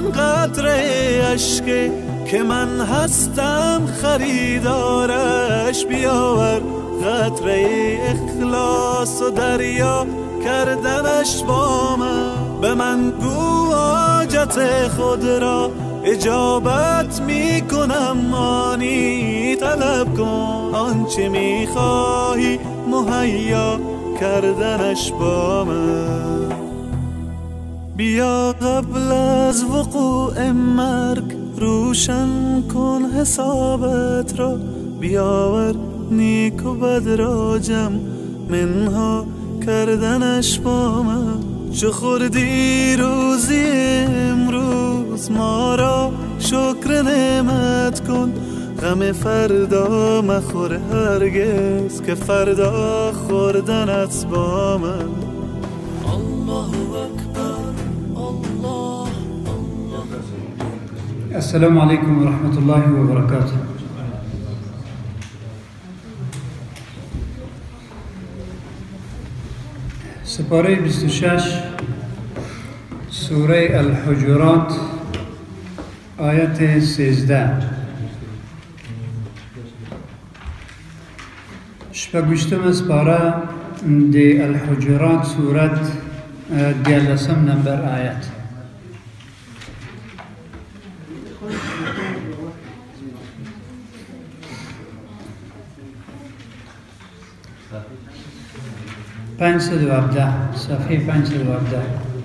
آن قطره اشک که من هستم خریدارش. بیاور قطره اخلاص و دریا کردنش با من. به من گو حاجت خود را اجابت می کنم، مانی طلب کن آنچه می خواهی مهیا کردنش با من. بیا قبل از وقوع مرگ روشن کن حسابت را. بیاور نیک و بد را جمع منها کردنش با من. چو خوردی روزی امروز ما را شکر نعمت کن. غم فردا مخور هرگز که فردا خوردنت با من. الله اکبر الله الله. السلام عليكم ورحمة الله وبركاته. سپاره 26 سوره الحجرات آیت 13. شپږویشتمه سپاره د الحجرات سورت 13 نمبر آیت. صفحه 517.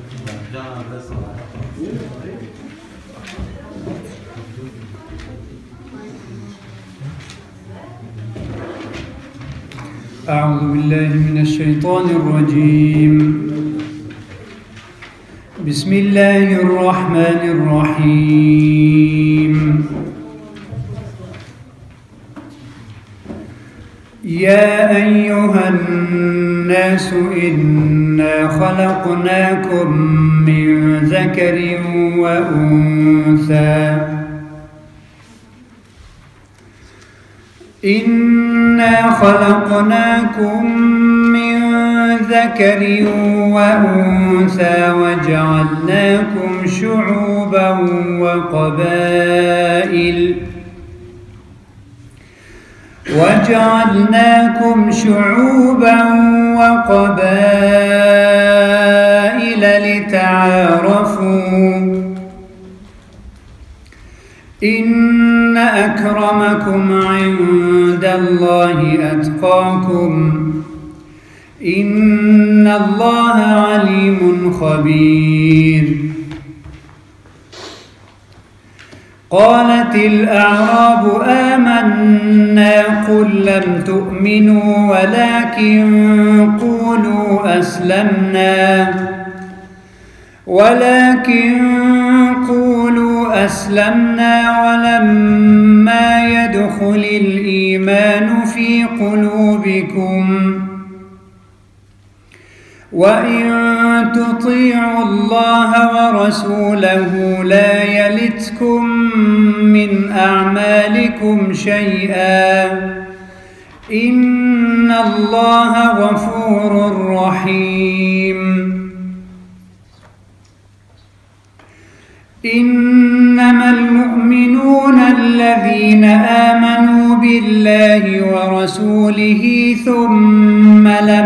أعوذ بالله من الشيطان الرجيم. بسم الله الرحمن الرحيم. يا أيها الناس إنا خلقناكم من ذكر وأنثى وجعلناكم شعوبا وقبائل لتعارفوا إن أكرمكم عند الله أتقاكم إن الله عليم خبير. قالت الأعراب آمنا قل لم تؤمنوا ولكن قولوا أسلمنا ولما يدخل الإيمان في قلوبكم وإن تطيعوا الله ورسوله لا يلتكم من أعمالكم شيئا إن الله غفور رحيم. إنما المؤمنون الذين آمنوا بالله ورسوله ثم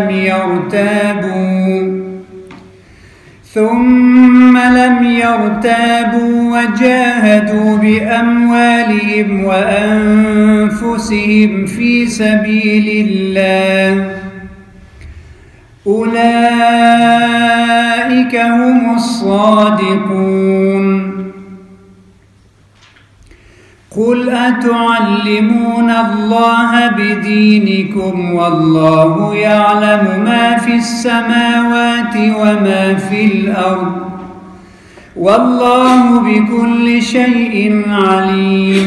لم يرتابوا وجاهدوا بأموالهم وأنفسهم في سبيل الله أولئك هم الصادقون. قل أتعلمون الله بدينكم والله يعلم ما في السماوات وما في الأرض والله بكل شيء عليم.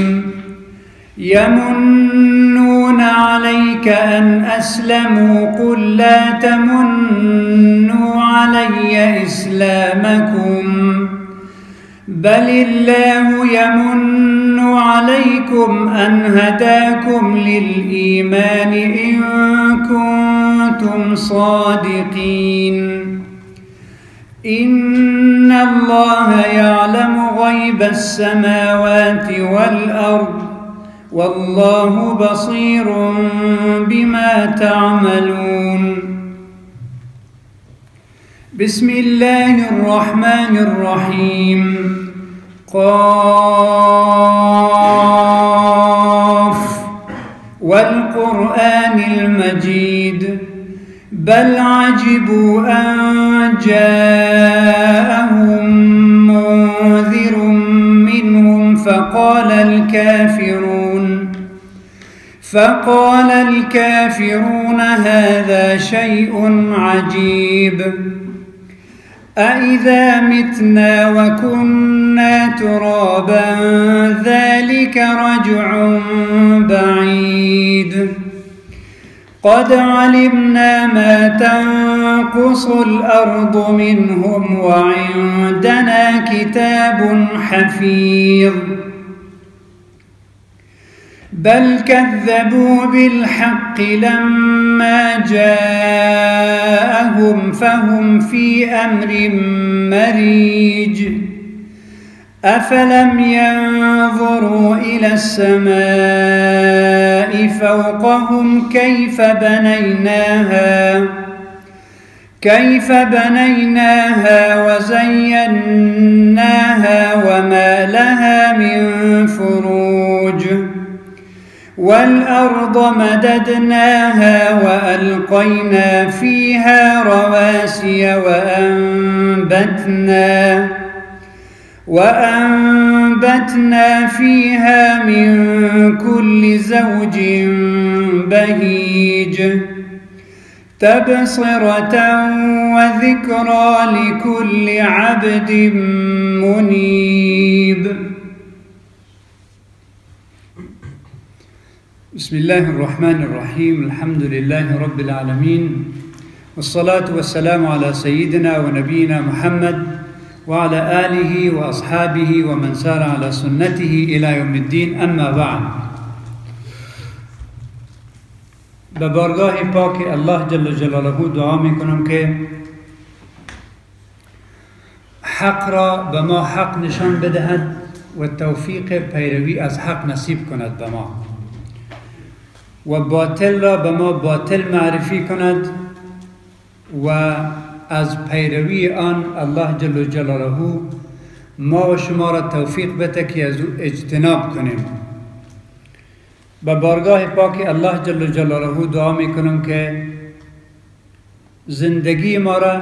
يمنون عليك أن أسلموا قل لا تمنوا علي إسلامكم بل الله يمن عليكم أن هداكم للإيمان إن كنتم صادقين. إن الله يعلم غيب السماوات والأرض والله بصير بما تعملون. بسم الله الرحمن الرحيم. قاف والقرآن المجيد بل عجبوا أن جاءهم منذر منهم فقال الكافرون هذا شيء عجيب. أإذا متنا وكنا ترابا ذلك رجع بعيد. قد علمنا ما تنقص الأرض منهم وعندنا كتاب حفيظ. بل كذبوا بالحق لما جاءهم فهم في أمر مريج. أفلم ينظروا إلى السماء فوقهم كيف بنيناها وزيناها وما لها من فروج. والأرض مددناها وألقينا فيها رواسي وأنبتنا فيها من كل زوج بهيج. تبصرة وذكرى لكل عبد منيب. بسم الله الرحمن الرحيم. الحمد لله رب العالمين، والصلاة والسلام على سيدنا ونبينا محمد وعلى آله وأصحابه ومن سار على سنته إلى يوم الدين. أما بعد، ببارگاه پاک الله جل جلاله دعا میکنم که حق را به ما حق نشان بدهد و توفیق پیروی از حق نصیب کند به ما، و باطل را به ما باطل معرفی کند و از پیروی آن الله جل جلاله ما و شما را توفیق بده که از او اجتناب کنیم. به بارگاه پاک الله جل جلاله دعا میکنم که زندگی ما را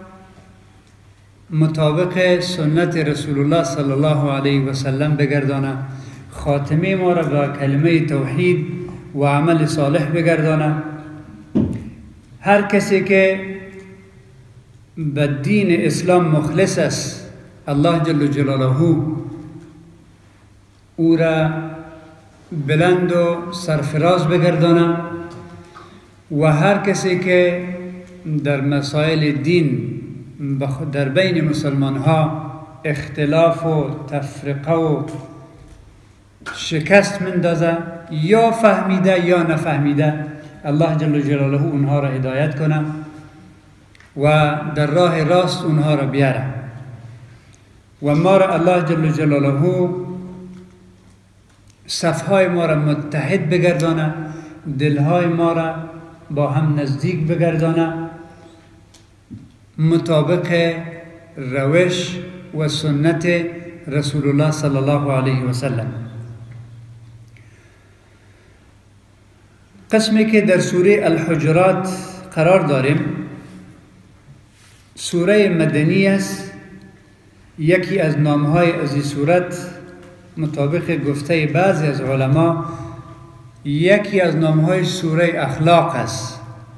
مطابق سنت رسول الله صلی الله علیه و سلم بگردانه، خاتمه ما را به کلمه توحید و عمل صالح بگردانه. هر کسی که به دین اسلام مخلص است، الله جل جلاله او را بلند و سرفراز بگردانه، و هر کسی که در مسائل دین در بین مسلمان ها اختلاف و تفرقه و شکست مندازه، یا فهمیده یا نفهمیده، الله جل جلاله اونها را هدایت کنه و در راه راست اونها را بیاره، و ما را الله جل جلاله صفهای ما را متحد بگردانه، دلهای ما را با هم نزدیک بگردانه، مطابق روش و سنت رسول الله صلی الله علیه و سلم. قسمی که در سوره الحجرات قرار داریم، سوره مدنی است. یکی از نامهای از این سورت مطابق گفته بعضی از علما یکی از نامهای سوره اخلاق است.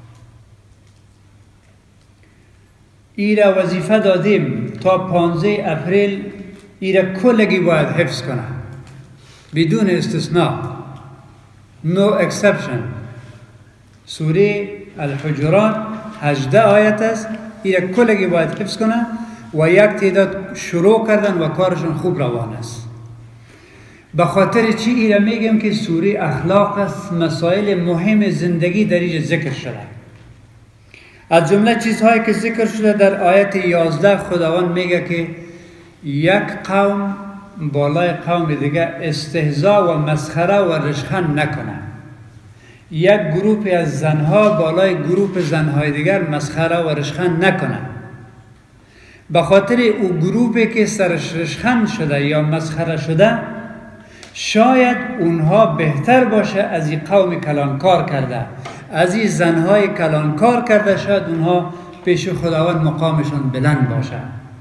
ای را وظیفه دادیم تا 15 اپریل ای را کلگی باید حفظ کنه، بدون استثناء، no exception. سوره الحجرات 18 آیت است، ای را کلگی باید حفظ کنه و یک تعداد شروع کردن و کارشون خوب روان است. به خاطر چی ای را میگم که سوره اخلاق است، مسائل مهم زندگی در اینجا ذکر شده. از جمله چیزهایی که ذکر شده در آیت 11 خداوند میگه که یک قوم بالای قوم دیگه استهزا و مسخره و رشخند نکنه. یک گروه از زنها بالای گروه زنهای دیگر مسخره و رشخند نکنه. به خاطر او گروهی که سرش رشخند شده یا مسخره شده، شاید اونها بهتر باشه از این قوم کلانکار کرده، از این زنهای کلانکار کرده، شاید اونها پیش خداوند مقامشون بلند باشه.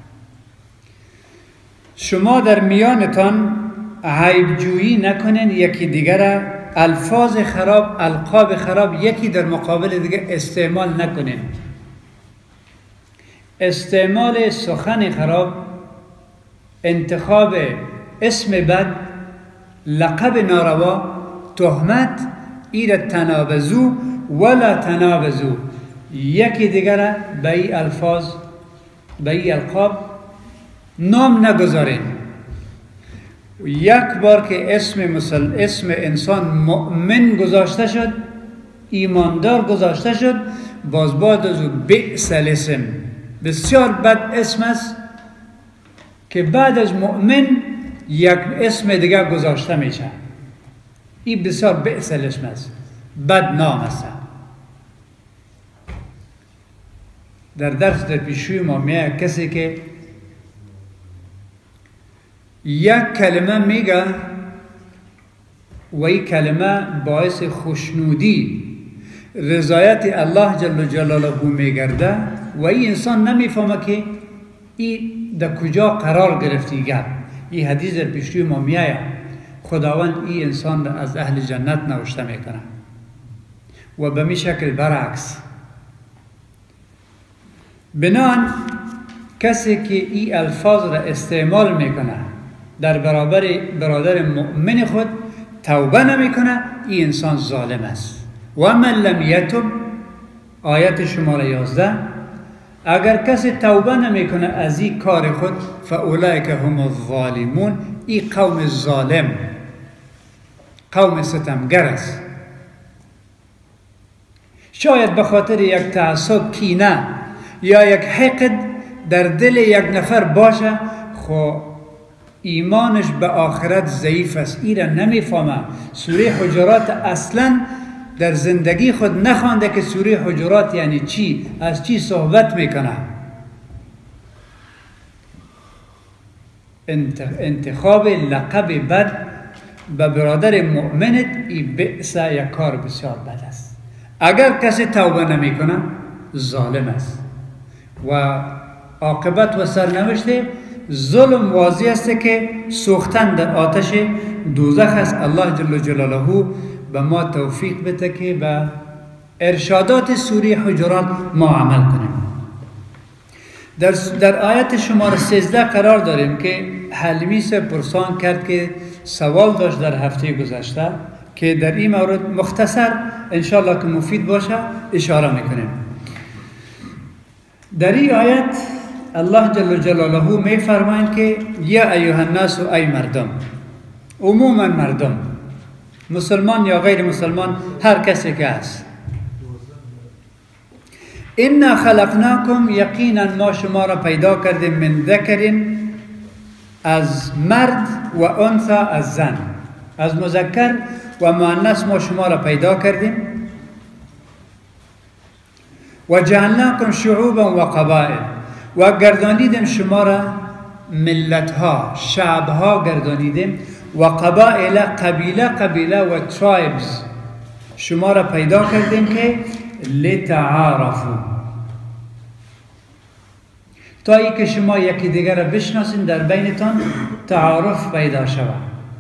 شما در میانتان عیب جویی نکنین یکی دیگر، الفاظ خراب، القاب خراب یکی در مقابل دیگر استعمال نکنین. استعمال سخن خراب، انتخاب اسم بد، لقب ناروا، تهمت، ایره تنابزو ولا تنابزو، یکی دیگر به این الفاظ، به این القاب نام نگذارین. یک بار که اسم انسان مؤمن گذاشته شد، ایماندار گذاشته شد، باز بعد از او بئس الاسم، بسیار بد اسم است که بعد از مؤمن یک اسم دیگر گذاشته میشه. این بسیار بئس الاسم است، بد نام است. در درس در پیشوی ما میگه کسی که یک کلمه میگه و این کلمه باعث خوشنودی، رضایت الله جل جلاله میگرده و این انسان نمیفهمه که این در کجا قرار گرفتی گپ. این حدیث در پیشوی ما میآید خداوند این انسان را از اهل جنت نوشته میکنه و به می شکل برعکس. بنان کسی که این الفاظ را استعمال میکنه در برابر برادر مؤمن خود توبه نمیکنه، این انسان ظالم است. و من لم یتب، آیت شماره 11، اگر کسی توبه نمیکنه از این کار خود، فاولئک هم الظالمون، این قوم ظالم، قوم ستمگر است. شاید به خاطر یک تعصب، کینه یا یک حقد در دل یک نفر باشه، خو ایمانش به آخرت ضعیف است، ایره نمیفهمه. سوره حجرات اصلا در زندگی خود نخوانده که سوره حجرات یعنی چی، از چی صحبت میکنه. انتخاب لقب بد به برادر مؤمنت، این بئس، یک کار بسیار بد است. اگر کسی توبه نمیکنه ظالم است و عاقبت و سرنوشت ظلم واضح است که سوختن در آتش دوزخ است. الله جل جلاله به ما توفیق بده که به ارشادات سوره حجرات ما عمل کنیم. در آیت شماره 13 قرار داریم که حلیمی سے پرسان کرد که سوال داشت در هفته گذشته که در این مورد مختصر انشاءالله که مفید باشه اشاره میکنیم. در این آیت الله جل جلاله می فرمایند که یا ایها الناس، ای مردم، عموما مردم، مسلمان یا غیر مسلمان، هر کسی که است، انا خلقناکم، یقینا ما شما را پیدا کردیم، من ذکر، از مرد، و انثى، از زن، از مذکر و مؤنث ما شما را پیدا کردیم، و جعلناکم شعوبا و قبائل، و گردانیدیم شما را ملتها، شعبها گردانیدیم، و قبائل، قبیله قبیله، و ترایبز شما را پیدا کردیم که لتعارفوا، تا ای که شما یکی دیگر را بشناسین، در بینتان تعارف پیدا شود.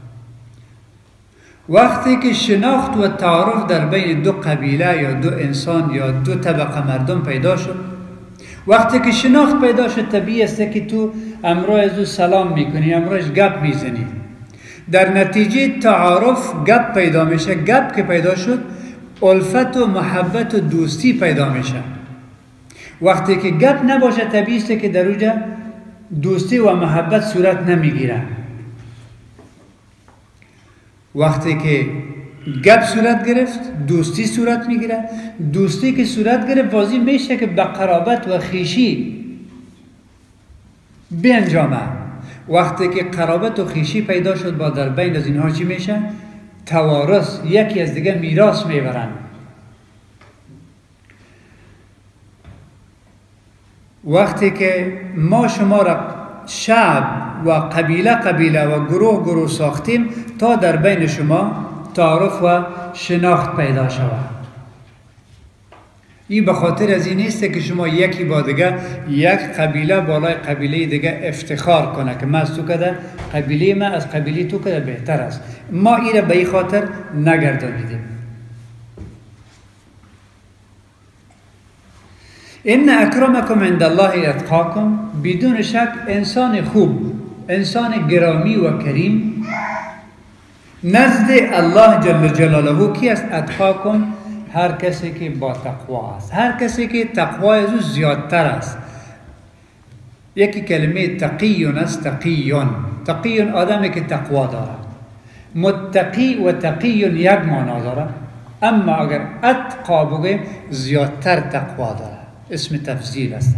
وقتی که شناخت و تعارف در بین دو قبیله یا دو انسان یا دو طبقه مردم پیدا شد، وقتی که شناخت پیدا شد، طبیعی است که تو امروز سلام میکنی، امروز گپ میزنی. در نتیجه تعارف گپ پیدا میشه. گپ که پیدا شد، الفت و محبت و دوستی پیدا میشه. وقتی که گپ نباشه، طبیعی است که در اونجا دوستی و محبت صورت نمیگیره. وقتی که گپ صورت گرفت، دوستی صورت میگیره. دوستی که صورت گرفت واضح میشه که به قرابت و خیشی بینجامه. وقتی که قرابت و خیشی پیدا شد با در بین از اینها چی میشه؟ توارث، یکی از دیگه میراث میبرن. وقتی که ما شما را شعب و قبیله و گروه ساختیم تا در بین شما تعارف و شناخت پیدا شود. این به خاطر از این نیست که شما یکی با دیگه، یک قبیله بالای قبیله دیگه افتخار کنه که من از تو کده، قبیله من از قبیله تو کده بهتر است. ما این را به این خاطر نگردانیدیم. ان اکرمکم عند الله اتقاکم، بدون شک انسان خوب، انسان گرامی و کریم نزد الله جل جلاله کی است؟ اتقاکم، هر کسی که با تقوا است، هر کسی که تقوا از او زیادتر است. یکی کلمه تقیون است. تقیون آدمی که تقوا داره. متقی و تقیون یک معنا داره، اما اگر اتقا بگه زیادتر تقوا داره، اسم تفضیل است.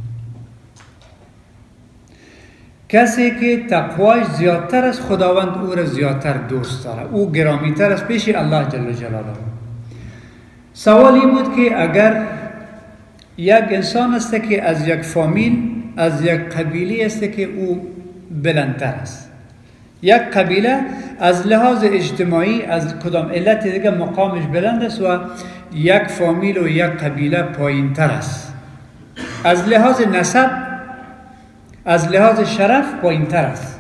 کسی که تقوایش زیادتر است خداوند او را زیادتر دوست داره، او گرامیتر است پیش الله جل جلاله. سوالی بود که اگر یک انسان است که از یک فامیل، از یک قبیله است که او بلندتر است، یک قبیله از لحاظ اجتماعی از کدام علت دیگه مقامش بلند است و یک فامیل و یک قبیله پایین تر است، از لحاظ نسب، از لحاظ شرف پایین تر است.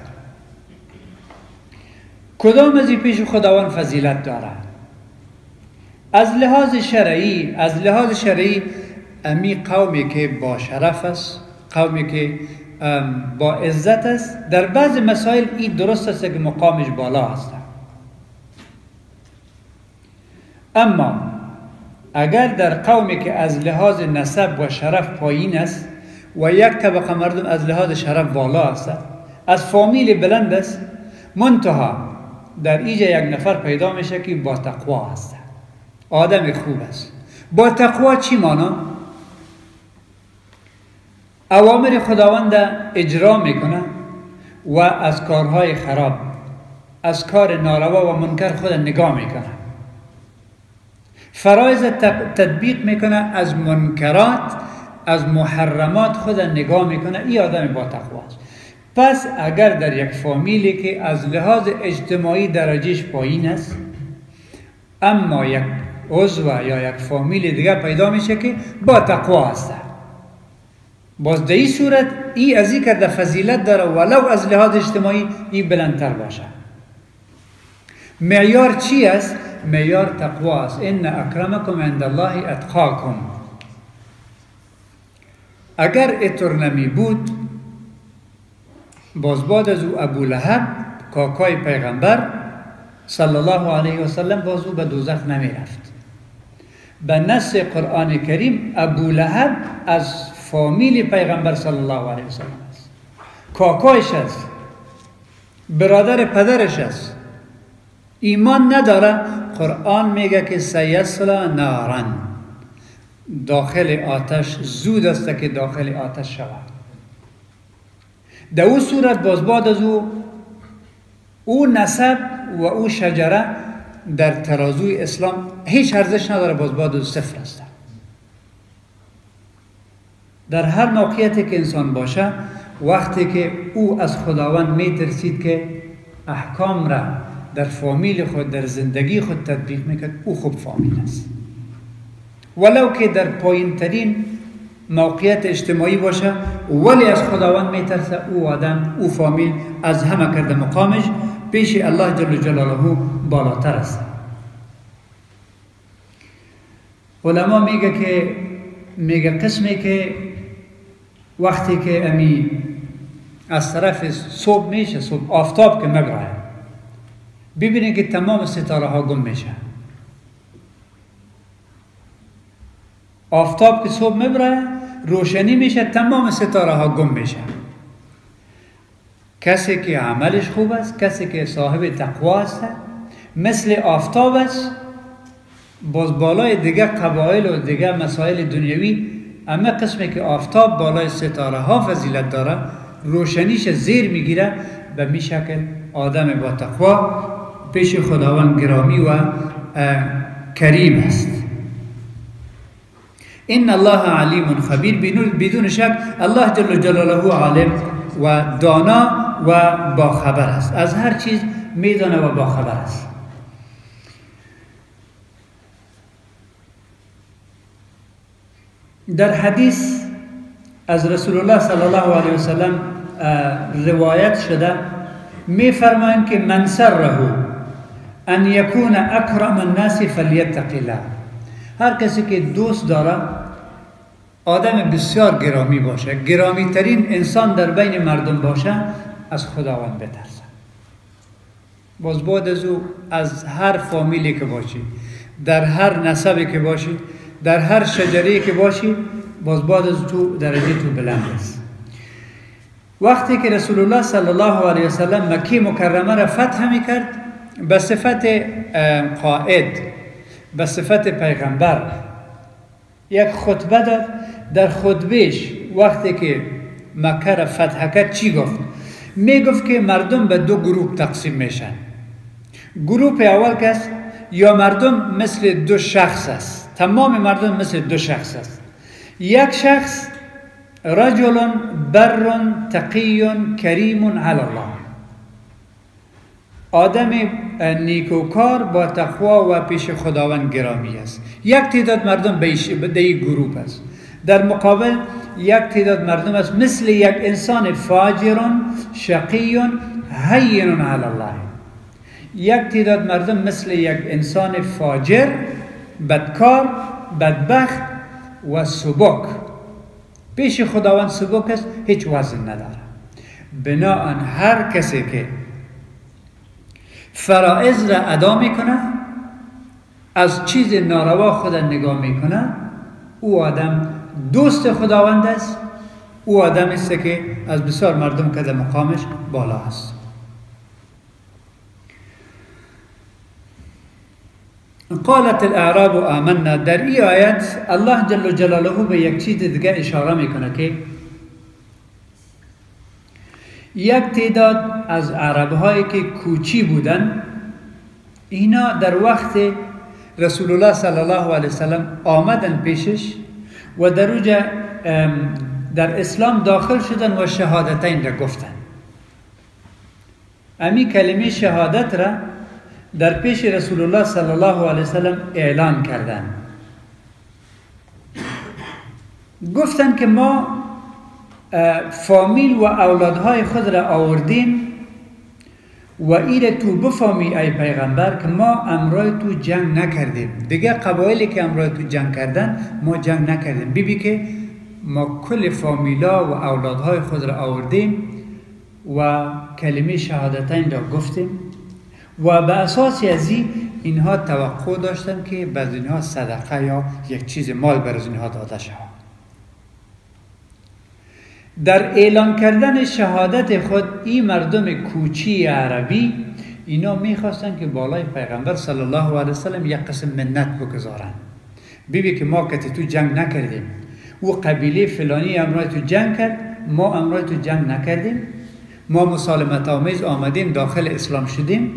کدام از این پیش خداوند فضیلت داره؟ از لحاظ شرعی امی قومی که با شرف است، قومی که با عزت است، در بعض مسائل این درست است که مقامش بالا است. اما اگر در قومی که از لحاظ نسب و شرف پایین است و یک طبقه مردم از لحاظ شرف بالا است، از فامیل بلند است، منتها در اینجا یک نفر پیدا میشه که با تقوا است، آدم خوب است. با تقوا چی مانا؟ اوامر خداوند اجرا میکنه و از کارهای خراب، از کار ناروا و منکر خود نگاه میکنه، فرایض تطبیق میکنه، از منکرات، از محرمات خود نگاه میکنه. این آدم با تقوا است. پس اگر در یک فامیلی که از لحاظ اجتماعی درجهش پایین است، اما یک عضو یا یک فامیل دیگر پیدا میشه که با تقوا است، باز در این صورت ای از این کرده فضیلت داره ولو از لحاظ اجتماعی ای بلندتر باشه. معیار چی است؟ معیار تقوا است. ان اکرمکم عند الله اتقاکم. اگر اینطور نمی بود، باز بعد از او ابو لهب کاکای پیغمبر صلی الله علیه و سلم باز او به دوزخ نمی رفت. به نص قرآن کریم ابو لهب از فامیل پیغمبر صلی الله علیه و سلم است، کاکایش است، برادر پدرش است، ایمان نداره. قرآن میگه که سیصلا نارن، داخل آتش زود است که داخل آتش شود. در او صورت باز بعد از او نسب و او شجره در ترازوی اسلام هیچ ارزش نداره، باز بعد از صفر است. در هر موقعیتی که انسان باشه، وقتی که او از خداوند میترسید که احکام را در فامیل خود، در زندگی خود تطبیق میکرد، او خوب فامیل است. ولو که در پایین ترین موقعیت اجتماعی باشه ولی از خداوند میترسه، او آدم، او فامیل از همه کرده مقامش پیش الله جل جلاله بالاتر است. علما میگه قسمی که وقتی که امی از طرف صبح میشه، صبح آفتاب که مبرایه، ببینید که تمام ستاره ها گم میشه. آفتاب که صبح مبرایه روشنی میشه، تمام ستاره ها گم میشه. کسی که عملش خوب است، کسی که صاحب تقوا است، مثل آفتاب است، باز بالای دیگه قبایل و دیگه مسائل دنیوی، اما قسمی که آفتاب بالای ستاره ها فضیلت داره، روشنیش زیر میگیره، به می شکل آدم با تقوا پیش خداوند گرامی و کریم است. ان الله علیم خبیر، بدون شک الله جل جلاله عالم و دانا و باخبر است، از هر چیز میدانه و باخبر است. در حدیث از رسول الله صلی الله علیه و سلم روایت شده، می فرمایند که من سره ان یکون اکرم الناس فلیتق الله، هر کسی که دوست داره آدم بسیار گرامی باشه، گرامی ترین انسان در بین مردم باشه، از خداوند بترسه. باز بعد از او از هر فامیلی که باشی، در هر نسبی که باشی، در هر شجری که باشی، باز بعد از تو درجه تو بلند است. وقتی که رسول الله صلی الله علیه وسلم مکه مکرمه را فتح میکرد، به صفت قائد، به صفت پیغمبر یک خطبه داد. در خطبهش وقتی که مکه را فتح کرد چی گفت؟ میگفت که مردم به دو گروه تقسیم میشن. گروه اول کس یا مردم مثل دو شخص است، تمام مردم مثل دو شخص است. یک شخص رجل بر تقی کریم علی الله، آدم نیکوکار با تقوا و پیش خداوند گرامی است. یک تعداد مردم به این گروه است. در مقابل یک تعداد مردم است مثل یک انسان فاجر شقی هین علی الله، یک تعداد مردم مثل یک انسان فاجر، بدکار، بدبخت و سبک، پیش خداوند سبک است، هیچ وزن نداره. بناهن هر کسی که فرائض را ادا میکنه، از چیز ناروا خود نگاه میکنه، او آدم دوست خداوند است، او آدم است که از بسیار مردم که در مقامش بالا است. قالت الاعراب آمنا، در این آیت الله جل جلاله به یک چیز دیگه اشاره میکنه که یک تعداد از عرب‌هایی که کوچی بودن، اینا در وقت رسول الله صلی الله علیه وسلم آمدن پیشش و در اوجا در اسلام داخل شدن و شهادتین را گفتن. امی کلمه شهادت را در پیش رسول الله صلی الله علیه وسلم اعلان کردن. گفتن که ما فامیل و اولادهای خود را آوردیم و ایره تو بفهمی ای پیغمبر که ما امرای تو جنگ نکردیم. دیگه قبایلی که امرای تو جنگ کردن ما جنگ نکردیم. ببین که ما کل فامیلا و اولادهای خود را آوردیم و کلمه شهادتین را گفتیم و به اساس از اینها توقع داشتن که بعض اینها صدقه یا یک چیز مال بر اینها داده شود. در اعلان کردن شهادت خود این مردم کوچی عربی اینا میخواستن که بالای پیغمبر صلی الله علیه وسلم یک قسم منت بگذارن. ببین که ما که تو جنگ نکردیم و قبیله فلانی امرای تو جنگ کرد، ما امرای تو جنگ نکردیم، ما مسالمت آمیز آمدیم داخل اسلام شدیم.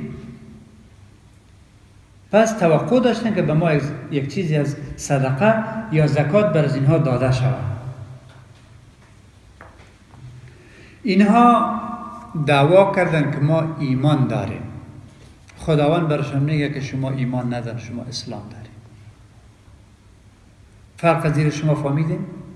پس توقع داشتن که به ما یک چیزی از صدقه یا زکات بر از اینها داده شود. اینها دعوا کردن که ما ایمان داریم. خداوند برشان میگه که شما ایمان ندارید، شما اسلام دارید. فرق از زیر شما فهمیدین؟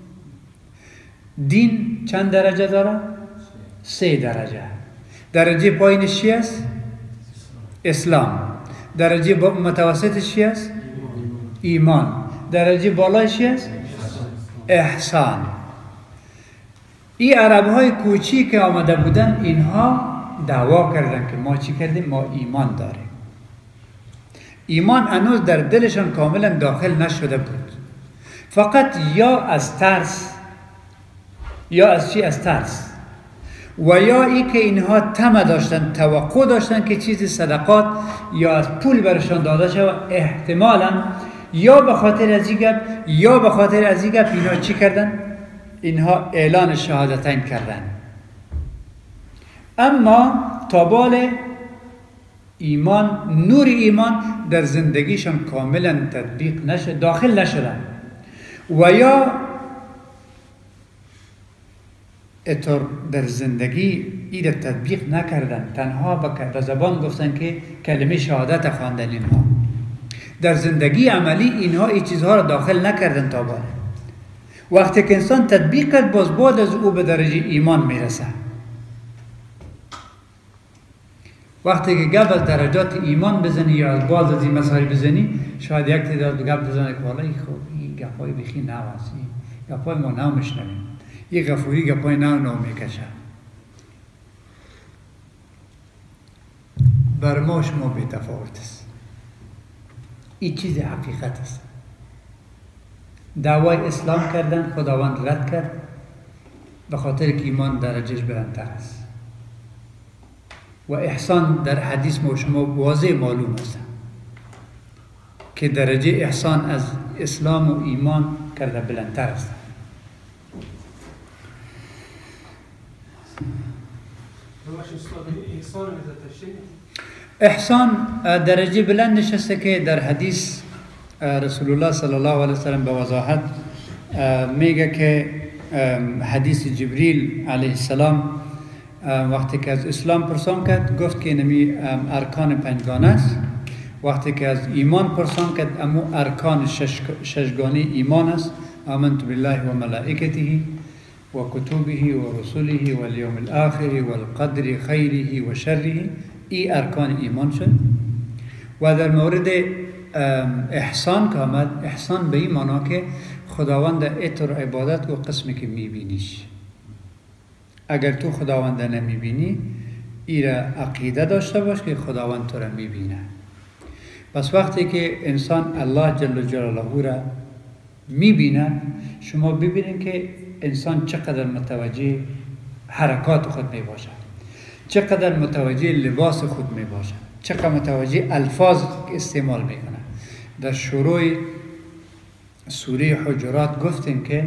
دین چند درجه داره؟ 3 درجه. درجه پایینش چی است؟ اسلام. درجه متوسطش چی است؟ ایمان. درجه بالایش چی است؟ احسان. این عرب‌های کوچی که آمده بودن اینها دعوا کردن که ما چی کردیم؟ ما ایمان داریم. ایمان هنوز در دلشان کاملا داخل نشده بود. فقط یا از ترس، یا از چی؟ از ترس. و یا ای که اینها طمع داشتن، توقع داشتن که چیزی صدقات یا از پول برشان داده شود، احتمالا یا به خاطر از این گپ یا به خاطر از این گپ اینها چی کردن؟ اینها اعلان شهادتین کردن. اما تابال ایمان، نور ایمان در زندگیشان کاملا تطبیق نشد، داخل نشدن و یا اتر در زندگی این تطبیق نکردن، تنها به زبان گفتن که کلمه شهادت خواندن. اینها در زندگی عملی اینها این چیزها را داخل نکردن. تابال وقتی که انسان تطبیق کرد، باز بعد از او به درجه ایمان میرسه. وقتی که گپ از درجات ایمان بزنی یا از باز از این مسائل بزنی، شاید یک تعداد گپ بزنه که والا خب این گپای بخی نواسی، گپای ما نو میشنویم، این غفوری گپای نو میکشه. بر ما شما بی تفاوت است. این چیز حقیقت است. دعوای اسلام کردن، خداوند رد کرد به خاطر که ایمان درجهش بلندتر است. و احسان در حدیث ما شما واضح معلوم است که درجه احسان از اسلام و ایمان کرده بلندتر است. احسان درجه بلندش است که در حدیث رسول الله صلی الله علیه وسلم به وضاحت میگه که حدیث جبریل علیه السلام وقتی که از اسلام پرسان کرد، گفت که نمی ارکان پنجگانه است. وقتی که از ایمان پرسان کرد، امو ارکان ششگانه ایمان است. آمنت بالله و ملائکته و کتبه و رسله و الیوم الاخر و القدر خیره و شره. ای ارکان ایمان شد. و در مورد احسان که آمد، احسان به این معنا که خداوند اتر عبادت و قسمی که میبینیش. اگر تو خداوند نمیبینی، ایره عقیده داشته باش که خداوند تو را میبینه. پس وقتی که انسان الله جل جلاله را میبینه، شما ببینید که انسان چقدر متوجه حرکات خود میباشه، چقدر متوجه لباس خود میباشه، چقدر متوجه الفاظ استعمال میکنه. در شروع سوره حجرات گفتیم که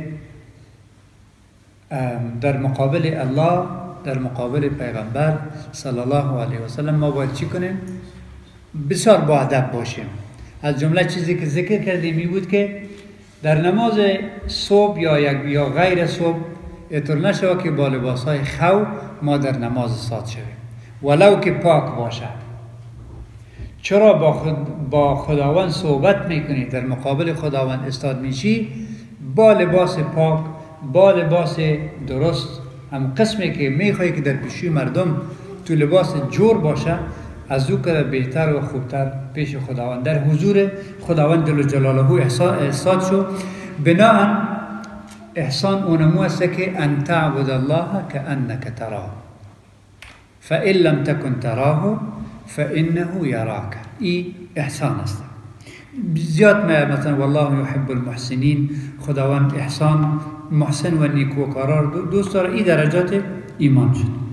در مقابل الله، در مقابل پیغمبر صلی الله علیه و سلم ما باید چی کنیم؟ بسیار با ادب باشیم. از جمله چیزی که ذکر کردیم می بود که در نماز صبح یا غیر صبح اطور نشود که با لباسهای خو ما در نماز استاد شویم، ولو که پاک باشد. چرا با خداوند صحبت میکنی، در مقابل خداوند استاد میشی با لباس پاک، با لباس درست، هم قسمی که میخوایی که در پیشی مردم تو لباس جور باشه، از او که بهتر و خوبتر پیش خداوند در حضور خداوند جل جلاله احسان شو. بناهن احسان اونمو است که ان تعبد الله کانک تراه فان لم تکن تراه فانه یراک. ای احسان است. زیاد مثلا والله یحب المحسنین، خداوند احسان محسن و نیکوکارا دوست داره. ای درجات ایمان شد.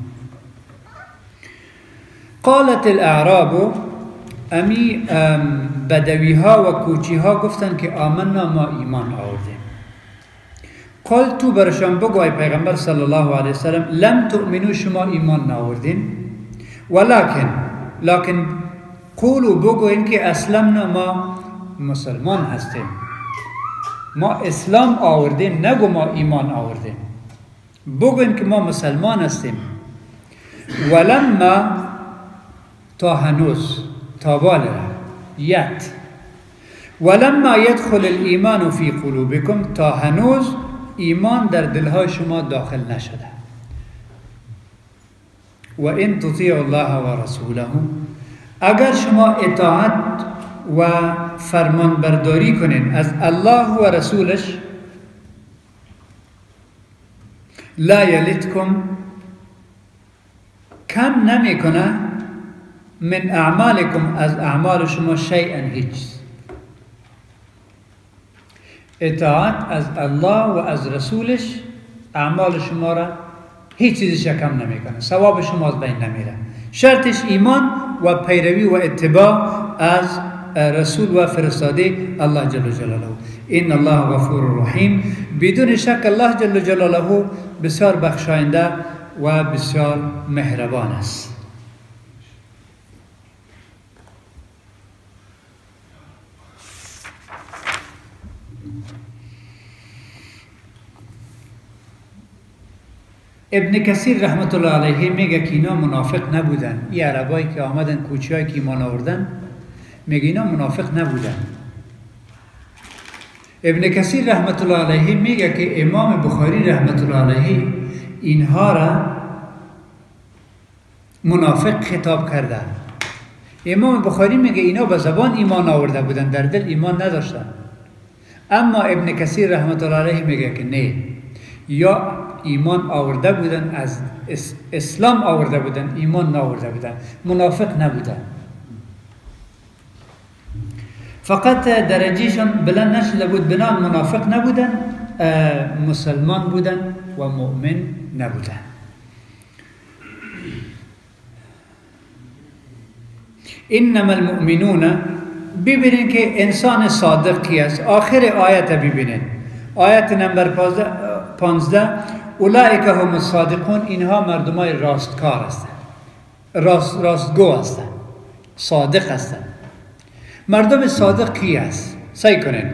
قالت الاعراب، امی بدوی ها و کوچی ها گفتن که آمنا، ما ایمان آوردیم. قال تو برشان بگو ای پیغمبر صلی الله علیه وسلم، لم تؤمنو، شما ایمان نآوردین، لکن قولو بگو این که اسلمنا، ما مسلمان هستیم، ما اسلام آوردیم، نگو ما ایمان آوردیم. بگو این که ما مسلمان هستیم. ولما، تا هنوز، تا بالا یت، ولما يدخل الایمان فی قلوبکم، تا هنوز ایمان در دلهای شما داخل نشده. و ان تطیعوا الله و رسوله، اگر شما اطاعت و فرمان برداری کنین از الله و رسولش، لا یلتکم، کم نمیکنه من اعمالکم، از اعمال شما شیئا، هیچ. اطاعت از الله و از رسولش اعمال شما را هیچ چیزش کم نمیکنه، ثواب شما از بین نمیره. شرطش ایمان و پیروی و اتباع از رسول و فرستاده الله جل جلاله. این الله غفور رحیم، بدون شک الله جل جلاله بسیار بخشاینده و بسیار مهربان است. ابن کثیر رحمت الله علیه میگه که اینا منافق نبودن. این عربایی که آمدن، کوچه‌ای که ایمان آوردن، میگه اینا منافق نبودن. ابن کثیر رحمت الله علیه میگه که امام بخاری رحمت الله علیه اینها را منافق خطاب کرده. امام بخاری میگه اینا به زبان ایمان آورده بودن، در دل ایمان نداشتن. اما ابن کثیر رحمت الله علیه میگه که نه، یا ایمان آورده بودن، از اسلام آورده بودن، ایمان نآورده بودن، منافق نبودن. فقط درجهشان بلند نشده بود، بنان منافق نبودن، مسلمان بودن و مؤمن نبودن. انما المؤمنون، ببینین که انسان صادق کی است. آخر آیت ببینین، آیت نمبر 15، اولئک هم الصادقون، اینها مردمای راستکار هستند، راستگو هستند، صادق هستند. مردم صادق کی است؟ سعی کنین.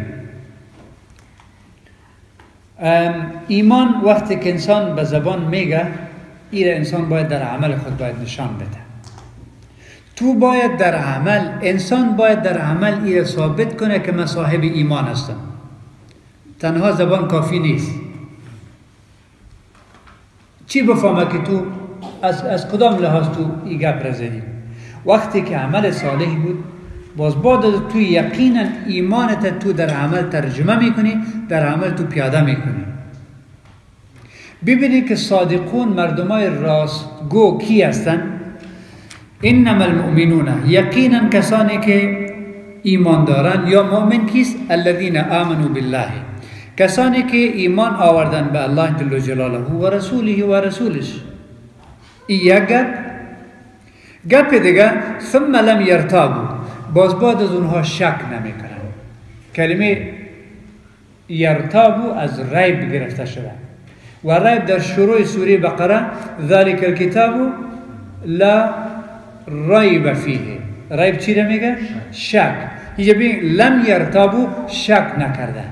ایمان وقتی که انسان به زبان میگه، ایره انسان باید در عمل خود باید نشان بده. تو باید در عمل، انسان باید در عمل ایره ثابت کنه که من صاحب ایمان هستم. تنها زبان کافی نیست. چی بفهمه که تو از کدام لحاظ تو ای گپ را زدی؟ وقتی که عمل صالح بود، باز بعد تو یقینا ایمانت تو در عمل ترجمه میکنی، در عمل تو پیاده میکنی. ببینید که صادقون مردمای راستگو کی هستن؟ انما المؤمنون، یقینا کسانی که ایمان دارن. یا مؤمن کیست؟ الذین آمنوا بالله، کسانی که ایمان آوردن به الله جل جلاله و رسوله و رسولش. یک گپ دیگه، ثم لم یرتابوا، باز بعد از اونها شک نمی کنن. کلمه یرتابو از ریب گرفته شده و ریب در شروع سوره بقره، ذالک الکتاب لا ریب فیه. ریب چی را میگه؟ شک. اینجا ببین لم یرتابو، شک نکرده.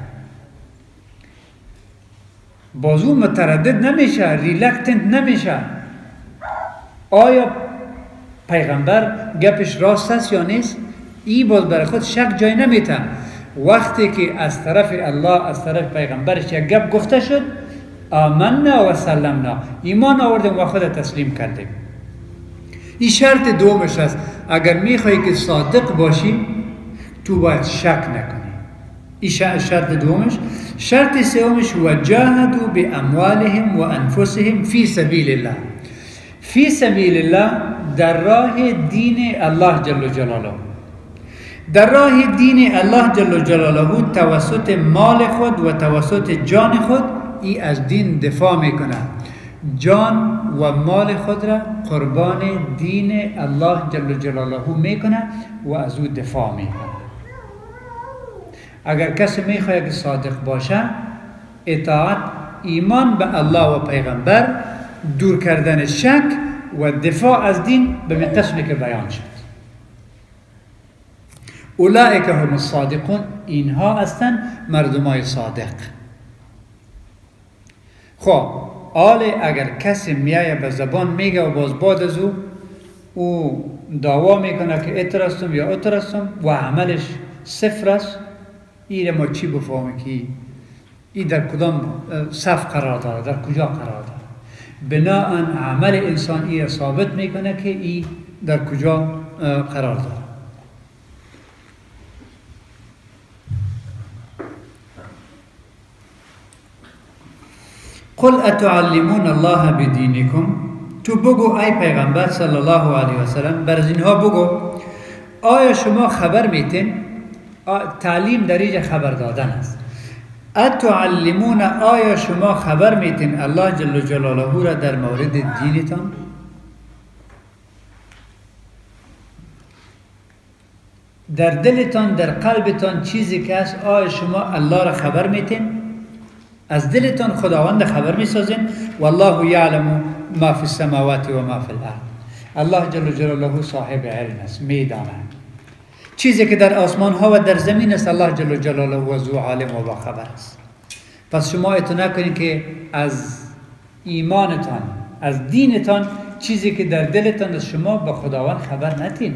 بازو متردد نمیشه، ریلکتنت نمیشه. آیا پیغمبر گپش راست است یا نیست؟ این باز برای خود شک جای نمیته. وقتی که از طرف الله، از طرف پیغمبرش یک گپ گفته شد، آمنا و سلمنا، ایمان آوردیم و خود تسلیم کردیم. این شرط دومش است. اگر میخوایی که صادق باشی، تو باید شک نکنی. این شرط دومش. شرط سومش، و جاهدوا باموالهم و انفسهم فی سبیل الله. فی سبیل الله، در راه دین الله جل جلاله. در راه دین الله جل جلاله توسط مال خود و توسط جان خود ای از دین دفاع میکنه. جان و مال خود را قربان دین الله جل جلاله میکنه و از او دفاع میکنه. اگر کسی میخواد که صادق باشه، اطاعت، ایمان به الله و پیغمبر، دور کردن شک و دفاع از دین به قسمی که بیان شد. اولئک هم الصادقون، اینها هستند مردمای صادق. خب اگر کسی میایه به زبان میگه و باز بعد از او دعوا میکنه که اترستم یا اترستم و عملش صفر است، این ما چی بفهمه که این در کدام صف قرار داره، در کجا قرار داره؟ بناءً عمل انسان این ثابت میکنه که این در کجا قرار داره. قل اتعلمون الله بدینکم، تو بگو ای پیغمبر صلی الله علیه و سلم، بر اینها بگو آیا شما خبر میتین؟ تعلیم در اینجا خبر دادن است. اتعلمون آیا شما خبر میتین الله جل جلاله را در مورد دینتان؟ در دلتان در قلبتان چیزی که هست آیا شما الله را خبر میتین؟ از دلتان خداوند خبر میسازین. والله یعلم ما فی السماوات و ما فی الارض. الله جل جلاله صاحب علم است، میداند چیزی که در آسمان ها و در زمین است. الله جل جلاله و ذو عالم و با خبر است. پس شما اعتنا نکنید که از ایمانتان از دینتان چیزی که در دلتان است شما با خداوند خبر نتین.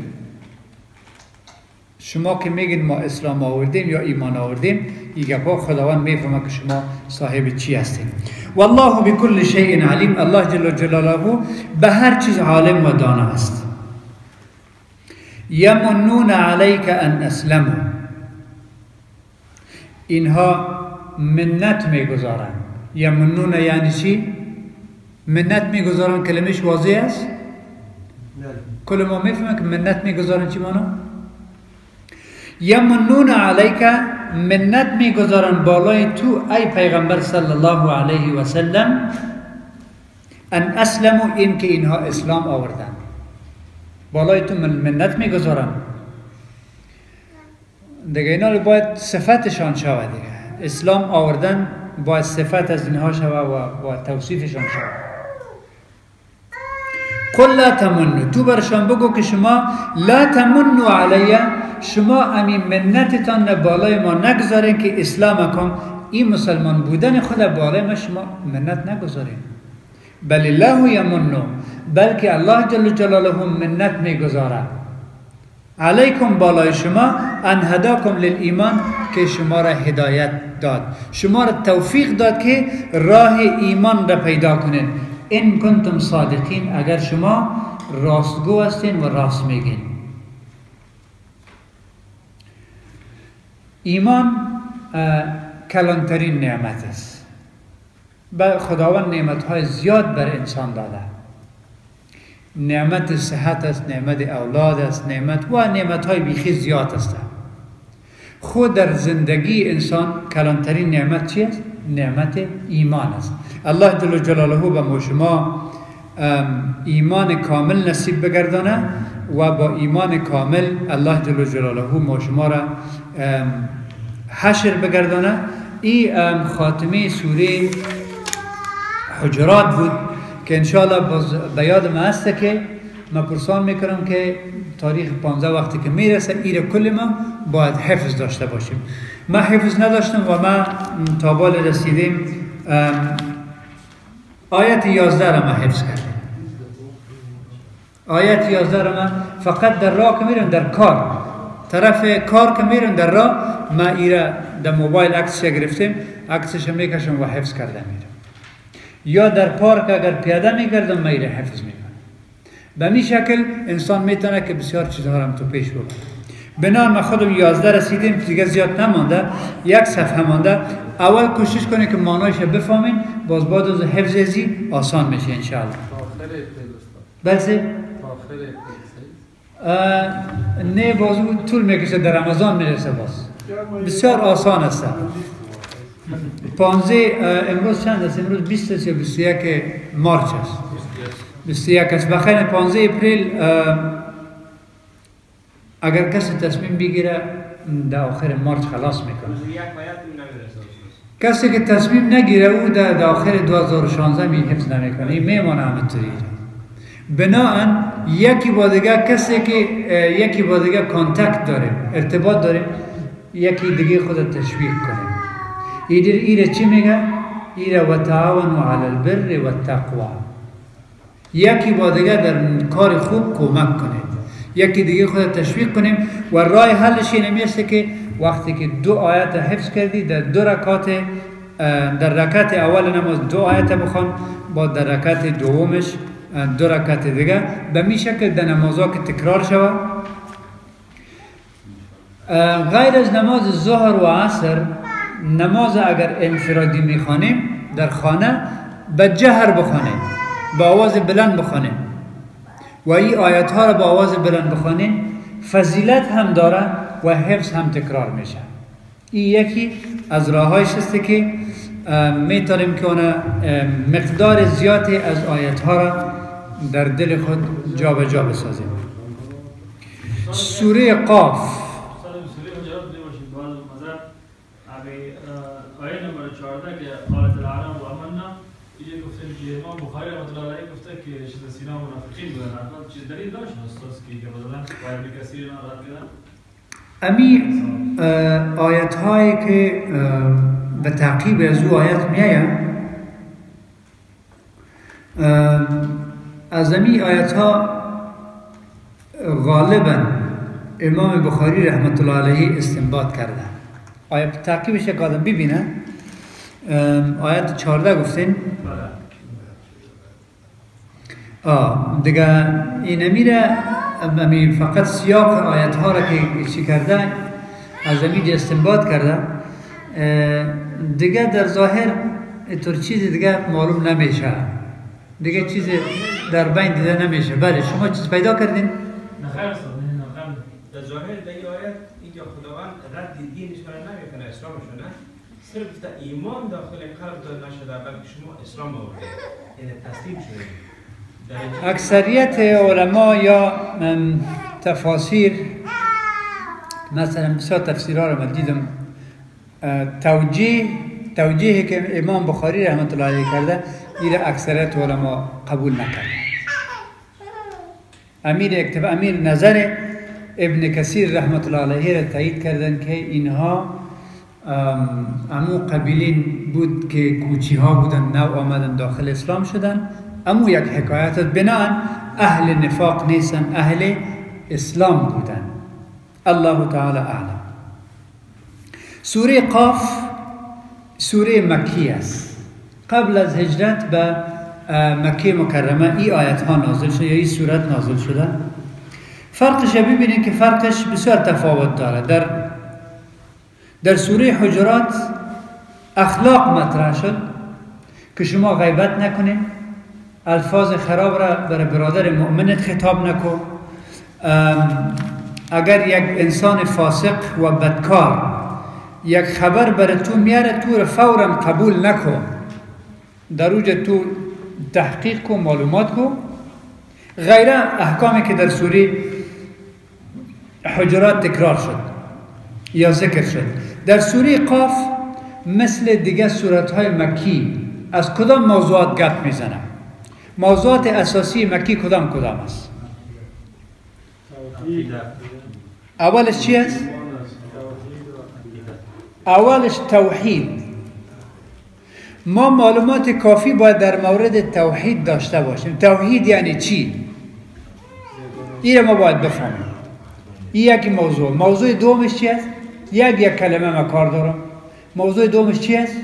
شما که میگین ما اسلام آوردیم یا ایمان آوردیم، این گپا خداوند میفهمه که شما صاحب چی هستین. والله بكل شیء علیم. الله جل جلاله به هر چیز عالم و دانا است. یمنون علیک ان اسلموا. اینها منت میگذارن. یمنون یعنی چی؟ منت میگذارن. کلمش واضح است؟ کل ما میفهمن که منت میگذارن چی معنی؟ یمنون علیک، منت میگذارن بالای تو ای پیغمبر صلی الله علیه و سلم، ان اسلموا، این که اینها اسلام آوردن. بالای تو منت میگذارن دیگه. اینا باید صفتشان شود دیگه. اسلام آوردن باید صفت از اینها شود و توصیفشان شود. قل لا تمنوا، تو برشان بگو که شما لا تمنوا علیه، شما امی منتتان بالای ما نگذارین که اسلام کن. این مسلمان بودن خود بالای ما شما منت نگذارین. بل الله یمنو، بلکه الله جل جلاله منت میگذاره علیکم بالای شما، ان هداکم للایمان، که شما را هدایت داد، شما را توفیق داد که راه ایمان را پیدا کنین. ان کنتم صادقین، اگر شما راستگو هستین و راست میگین. ایمان کلانترین نعمت است. خداوند نعمتهای زیاد بر انسان داده. نعمت صحت است، نعمت اولاد است، نعمتهای بیخی زیاد است. خود در زندگی انسان کلانترین نعمت چی است؟ نعمت ایمان است. الله جل جلاله به ما شما ایمان کامل نصیب بگردانه و با ایمان کامل الله جل جلاله ما شما را حشر بگردانه. این خاتمه سوره حجرات بود که انشاءالله به یاد ما هست که من پرسان میکنم که تاریخ 15 وقتی که میرسه ایره کل ما باید حفظ داشته باشیم. ما حفظ نداشتم و ما تا بال رسیدیم آیت 11 را ما حفظ کردیم. آیت 11 را ما فقط در راه که میرم، در کار طرف کار که میرم در راه، ما ایره در موبایل عکسش گرفتیم، عکسش میکشم و حفظ کرده میرم. یا در پارک اگر پیاده میگردم ما ایره حفظ میکنم. به این شکل انسان میتونه که بسیار چیزها را تو پیش ببره. بنا ما خودم 11 رسیدیم، دیگه زیاد نمانده، یک صفحه مانده. اول کوشش کنید که معنایش بفهمین، باز بعد از حفظ ازی آسان میشه انشاءالله. بلسه؟ نه بازو طول میکشه، در رمضان میرسه باز. بسیار آسان است. 15 امروز چند است؟ امروز 20 است یا 21 مارچ است؟ 21 است. بخیر 15 اپریل اگر کسی تصمیم بگیره در آخر مارچ خلاص میکنه. کسی که تصمیم نگیره او در آخر 2016 می حفظ نمیکنه، این میمانه همینطوری. بناهن یکی با دیگه، کسی که یکی با دیگه کانتکت داره، ارتباط داره، یکی دیگه خود تشویق کنه. ایره چی میگه؟ ایره و تعاونوا علی البر و التقوا. یکی با دیگه در کار خوب کمک کنه، یکی دیگه خود تشویق کنیم. و راه حلش این میشه که وقتی که 2 آیت حفظ کردی، در 2 رکعت، در رکعت اول نماز 2 آیت بخوان، با در رکعت دومش 2 رکعت دیگه، به می شکل در نمازها که تکرار شود. غیر از نماز ظهر و عصر، نماز اگر انفرادی میخوانیم در خانه، به جهر بخوانیم، با آواز بلند بخوانیم و این آیات ها را با آواز بلند بخوانیم، فضیلت هم داره و حفظ هم تکرار میشه. این یکی از راهایش است که میتونیم که اون مقدار زیادی از آیت ها را در دل خود جا به جا بسازیم. سوره قاف آیه نمبر 14 که قالت العرب و آمنا، اینجا گفته که امام بخاری رحمت الله علیه گفته که شده سینا منافقین بودن. حتما چیز دلیل داشت استاد که مثلا ابن کثیر اینا رد کردن. امی آیت هایی که به تعقیب از او آیت میایم، از امی آیت ها غالبا امام بخاری رحمت الله علیه استنباط کرده. آیت تعقیبش یک آدم ببینه. آیت 14 گفتین دیگه این امیره فقط سیاق آیت ها را که چی کرده از امید استنباط کرده، دیگه در ظاهر اینطور چیزی دیگه معلوم نمیشه، دیگه چیزی در بین دیده نمیشه. بله شما چیز پیدا کردین؟ نخیر است. در ظاهر در این آیت اینجا خداوند رد دینش را نمیکنه، اسلامشو نه، صرف تا ایمان داخل قلب داد نشده بلکه شما اسلام آورده، یعنی تسلیم شده. اکثریت علما یا تفاسیر، مثلا بسیار تفسیرها رو من دیدم، توجیهی که امام بخاری رحمت الله علیه کرده این اکثریت علما قبول نکرد. امیر نظر ابن کثیر رحمت الله علیه را تایید کردن که اینها امو قبیلین بود که کوچی ها بودن، نو آمدن داخل اسلام شدن. امو یک حکایت بنان اهل نفاق نیستن، اهل اسلام بودن. الله تعالی اعلم. سوره قاف سوره مکی است. قبل از هجرت به مکه مکرمه این آیت ها نازل شده یا این سورت نازل شده. فرقش ببینید که فرقش بسیار تفاوت داره. در سوره حجرات اخلاق مطرح شد که شما غیبت نکنید، الفاظ خراب را برای برادر مؤمنت خطاب نکن، اگر یک انسان فاسق و بدکار یک خبر برای تو میاره تو را فورا قبول نکن، در اوج تو تحقیق کن، معلومات کن. غیره احکامی که در سوره حجرات تکرار شد یا ذکر شد. در سوره قاف مثل دیگه سورت‌های مکی از کدام موضوعات گپ میزنه؟ موضوعات اساسی مکی کدام است؟ اولش چی است؟ اولش توحید. ما معلومات کافی باید در مورد توحید داشته باشیم. توحید یعنی چی؟ این ما باید بفهمیم. این یکی موضوع دومش چی است؟ یک کلمه ما کار دارم. موضوع دومش چی است؟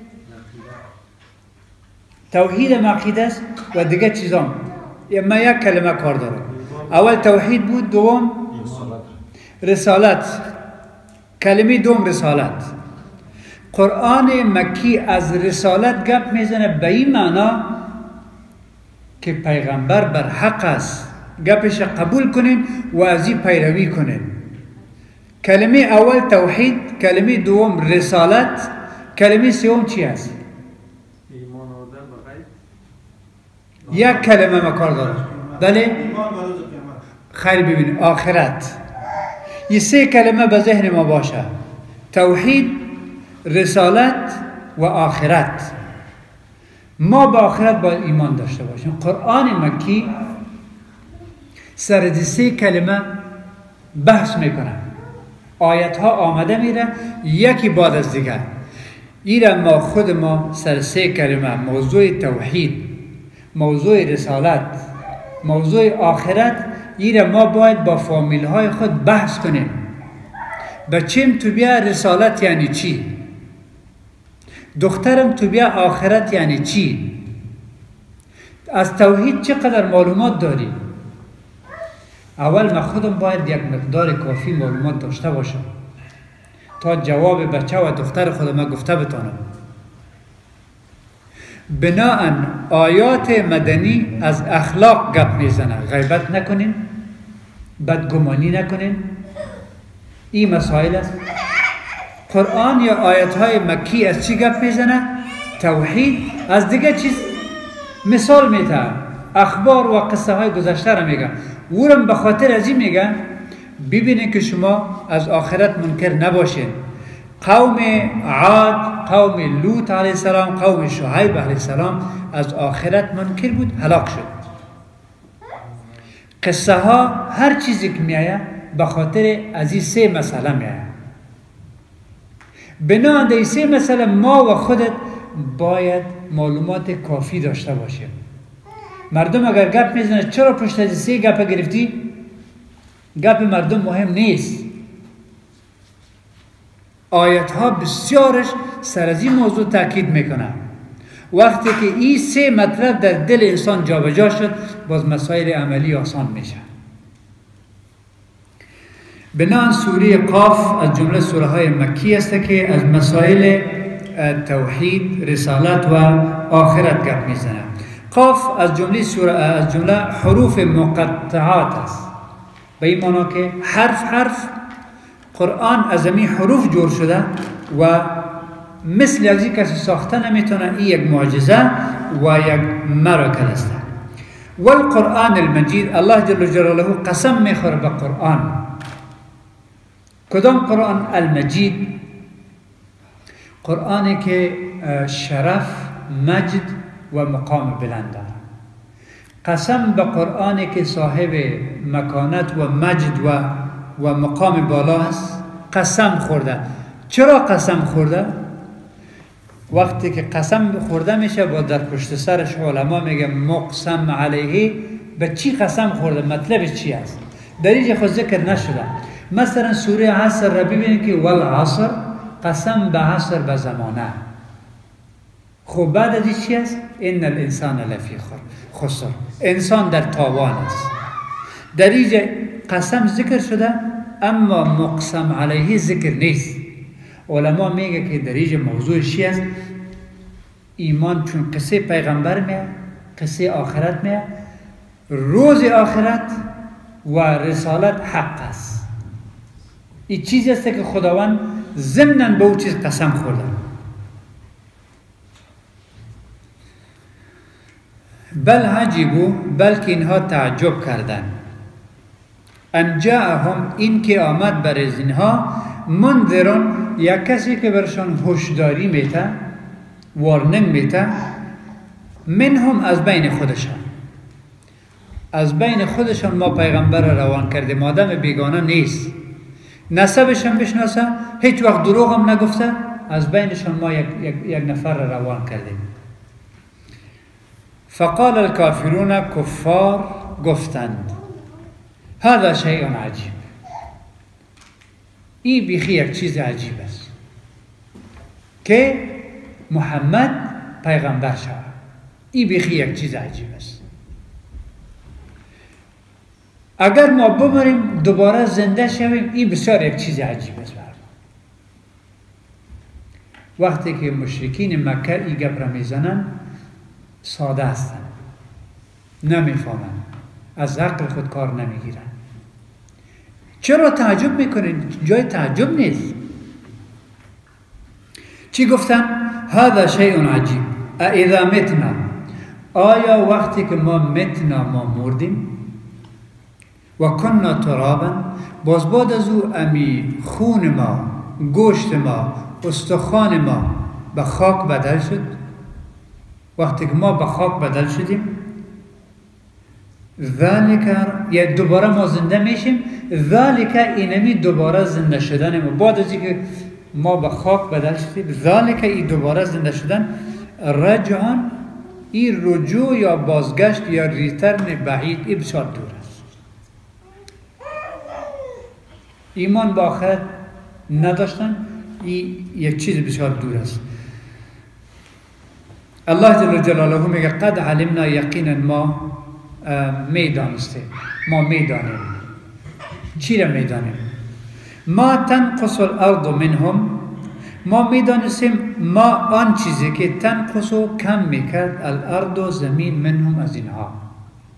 توحید عقیده است و دیگه چیزام. ما یک کلمه کار دارم. اول توحید بود، دوم رسالت. کلمه دوم رسالت. قرآن مکی از رسالت گپ میزنه به این معنا که پیغمبر بر حق است، گپش قبول کنین و از این پیروی کنین. کلمه اول توحید، کلمه دوم رسالت، کلمه سوم چی است؟ یک کلمه ما کار داره. بله؟ خیر ببین، آخرت. یہ سه کلمه به ذهن ما باشه: توحید، رسالت و آخرت. ما به آخرت باید ایمان داشته باشیم. قرآن مکی سر سه کلمه بحث میکنه. آیت ها آمده میره یکی بعد از دیگر. ایره ما خود ما سر سه کلمه، موضوع توحید، موضوع رسالت، موضوع آخرت، ایره ما باید با فامیل های خود بحث کنیم. بچیم تو بیا رسالت یعنی چی؟ دخترم تو بیا آخرت یعنی چی؟ از توحید چقدر معلومات داری؟ اول من خودم باید یک مقدار کافی معلومات داشته باشم تا جواب بچه و دختر خودم گفته بتانم. بناهن آیات مدنی از اخلاق گپ میزنه. غیبت نکنین، بدگمانی نکنین، این مسائل است. قرآن یا آیت های مکی از چی گپ میزنه؟ توحید. از دیگه چیز مثال میده، اخبار و قصه های گذشته را میگه. ورم به خاطر از این میگه ببینید که شما از آخرت منکر نباشین. قوم عاد، قوم لوط علیه السلام، قوم شعیب علیه السلام از آخرت منکر بود، هلاک شد. قصه ها هر چیزی که میایه به خاطر از این سه مسئله میایه. بنا به این سه مسئله ما و خودت باید معلومات کافی داشته باشیم. مردم اگر گپ میزنه چرا پشت از سه گپ گرفتی؟ گپ مردم مهم نیست. آیت ها بسیارش سر از این موضوع تاکید میکنه. وقتی که این سه مطلب در دل انسان جابجا شد، باز مسائل عملی آسان میشه. بنان سوره قاف از جمله سوره های مکی است که از مسائل توحید، رسالت و آخرت گپ میزنه. قاف از جمله حروف مقطعات است، به این معنی که حرف قرآن از این حروف جور شده و مثل از این کسی ساخته نمیتونه. این یک معجزه و یک مراکل است. والقرآن المجید، الله جل جلاله قسم میخوره به قرآن. کدام قرآن؟ المجید، قرآنی که شرف، مجد و مقام بلند دارد. قسم به قرآنی که صاحب مکانت و مجد و مقام بالا است. قسم خورده. چرا قسم خورده؟ وقتی که قسم خورده میشه با در پشت سرش علما میگه مقسم علیه. به چی قسم خورده؟ مطلبش چی است؟ در اینجا خود ذکر نشده. مثلا سوره عصر را ببینید که والعصر، قسم به عصر، به زمانه. خب بعد از این چی است؟ ان الانسان لفی خسر، انسان در تاوان است. در اینجا قسم ذکر شده اما مقسم علیه ذکر نیست. علما میگه که در اینجا موضوع چی است؟ ایمان، چون قصه پیغمبر میه، قصه آخرت میه، روز آخرت و رسالت حق است. این چیزی است که خداوند ضمناً به اون چیز قسم خورده. بل عجیبو، بلکه اینها تعجب کردن. ان جاءهم، این که آمد بر از اینها، منذرون، یک کسی که برشان هشداری میته، وارننگ میته، منهم، از بین خودشان. از بین خودشان ما پیغمبر روان کردیم. آدم بیگانه نیست، نسبش هم بشناسه، هیچ وقت دروغ هم نگفته. از بینشان ما یک نفر روان کردیم. فقال الکافرون، کفار گفتند، هذا شیء عجیب، این بیخی یک چیز عجیب است که محمد پیغمبر شود. این بیخی یک چیز عجیب است. اگر ما بمریم دوباره زنده شویم، این بسیار یک چیز عجیب است. وقتی که مشرکین مکه این گپ را میزنن، ساده هستن، نمیفهمن، از عقل خود کار نمیگیرن. چرا تعجب میکنین؟ جای تعجب نیست. چی گفتن؟ هذا شیء عجیب، اذا متنا، آیا وقتی که ما متنا، ما مردیم، و کننا ترابا، باز بعد از او امی خون ما، گوشت ما، استخوان ما به خاک بدل شد. وقتی که ما به خاک بدل شدیم، ذالک، یا دوباره ما زنده میشیم. ذالک، اینمی دوباره زنده شدن ما بعد از اینکه ما به خاک بدل شدیم. ذالک، این دوباره زنده شدن، رجعان، این رجوع یا بازگشت یا ریترن بعید، این بسیار دور است. ایمان به آخرت نداشتن، این یک چیز بسیار دور است. الله جل جلاله میگه قد علمنا، یقینا ما میدانستیم، ما میدانیم. چی را میدانیم؟ ما تنقص الارض منهم، ما میدانستیم ما آن چیزی که تنقص و کم میکرد الارض، زمین، منهم، از اینها.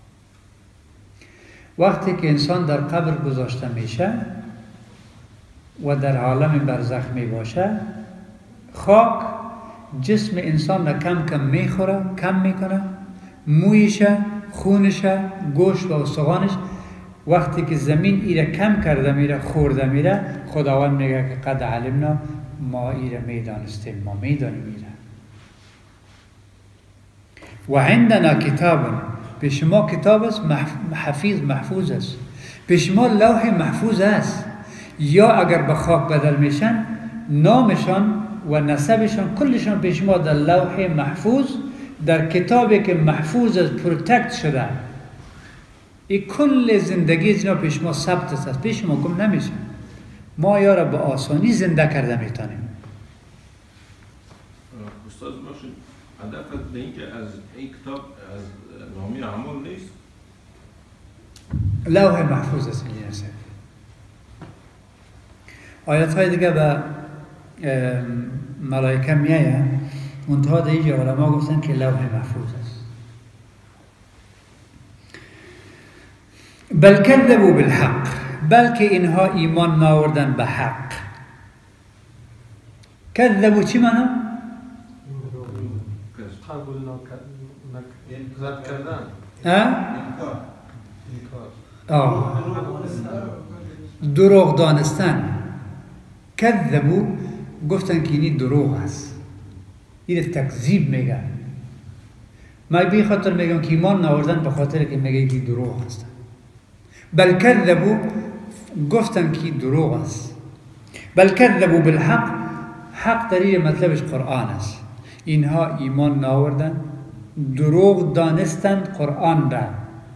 وقتی که انسان در قبر گذاشته میشه، و در عالم برزخ می باشه، خاک جسم انسان را کم کم میخوره، کم میکنه، مویشه، خونشه، گوشت و استخوانش. وقتی که زمین ایره کم کرده میره، خورده میره، خداوند میگه که قد علمنا، ما ایره میدانستیم، ما میدانیم ایره. و عندنا کتاب، پیش ما کتاب است، حفیظ، محفوظ است. پیش ما لوح محفوظ است. یا اگر به خاک بدل میشن، نامشان و نسبشان کلشان پیش ما در لوح محفوظ، در کتابی که محفوظ است، پروتکت شده. این کل زندگی اینا پیش ما ثبت است، پیش ما گم نمیشه. ما یا را به آسانی زنده کرده میتونیم. استاد باشید، هدفت به این که از این کتاب از نامی اعمال نیست؟ لوح محفوظ است این است. آیات های دیگه به ملائکه میایه، منتها در اینجا علما گفتن که لوح محفوظ است. بل کذبوا بالحق، بلکه اینها ایمان ناوردن به حق. کذبوا چی معنی؟ قبول رد کردن. دروغ دانستن. کذبوا گفتن که اینی دروغ است، این تکذیب میگن. ما به خاطر میگم که ایمان ناوردن به خاطر که میگه که دروغ است. بل کذبوا گفتن که دروغ است. بل کذبوا بالحق، حق در این مطلبش قرآن است. اینها ایمان ناوردن، دروغ دانستند قرآن را.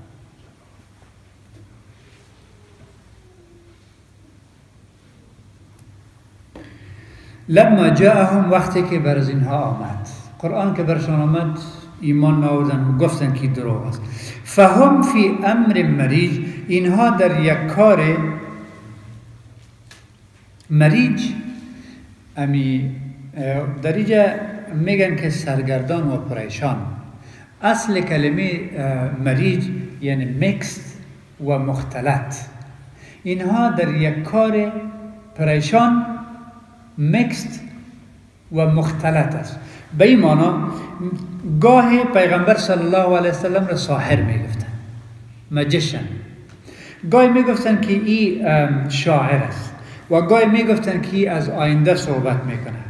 لما جاءهم، وقتی که بر اینها آمد قرآن، که برشان آمد ایمان ناوردن، گفتن که دروغ است. فهم فی امر مریج، اینها در یک کار مریج، در اینجا میگن که سرگردان و پریشان. اصل کلمه مریج یعنی مکست و مختلط. اینها در یک کار پریشان، مکست و مختلط است. به این معنا گاه پیغمبر صلی الله علیه وسلم را ساحر میگفتن، مجشن. گاهی میگفتن که این شاعر است و گاهی میگفتن که از آینده صحبت میکنه.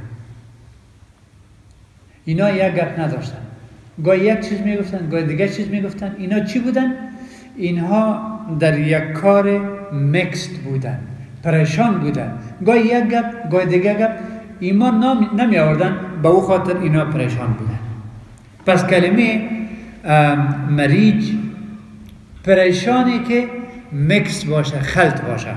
اینا یک گپ نداشتن، گاهی یک چیز میگفتن، گاهی دیگه چیز میگفتن. اینا چی بودن؟ اینها در یک کار مکست بودن، پریشان بودن. گاهی یک گپ، گاهی دیگه گپ. ایمان نمی آوردن، به او خاطر اینا پریشان بودن. پس کلمه مریج پریشانی که مکس باشه، خلط باشه.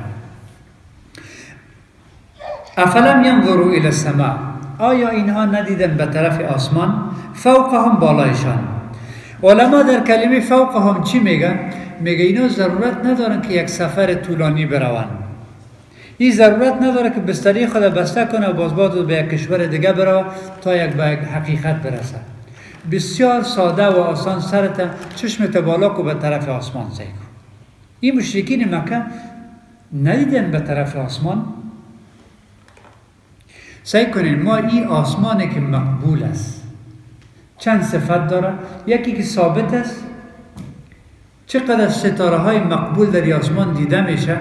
افلم ینظروا الی السماء، آیا اینها ندیدن به طرف آسمان؟ فوقهم، بالایشان. علما در کلمه فوقهم چی میگن؟ میگه اینا ضرورت ندارن که یک سفر طولانی بروند. این ضرورت نداره که بستری خود بسته کنه و باز به یک کشور دیگه بره تا به یک حقیقت برسه. بسیار ساده و آسان، سرت چشمت بالا کو به طرف آسمان سعی کن. این مشرکین مکه ندیدن به طرف آسمان. سعی کنین، ما این آسمانی که مقبول است چند صفت داره. یکی که ثابت است، چقدر ستاره های مقبول در آسمان دیده میشه.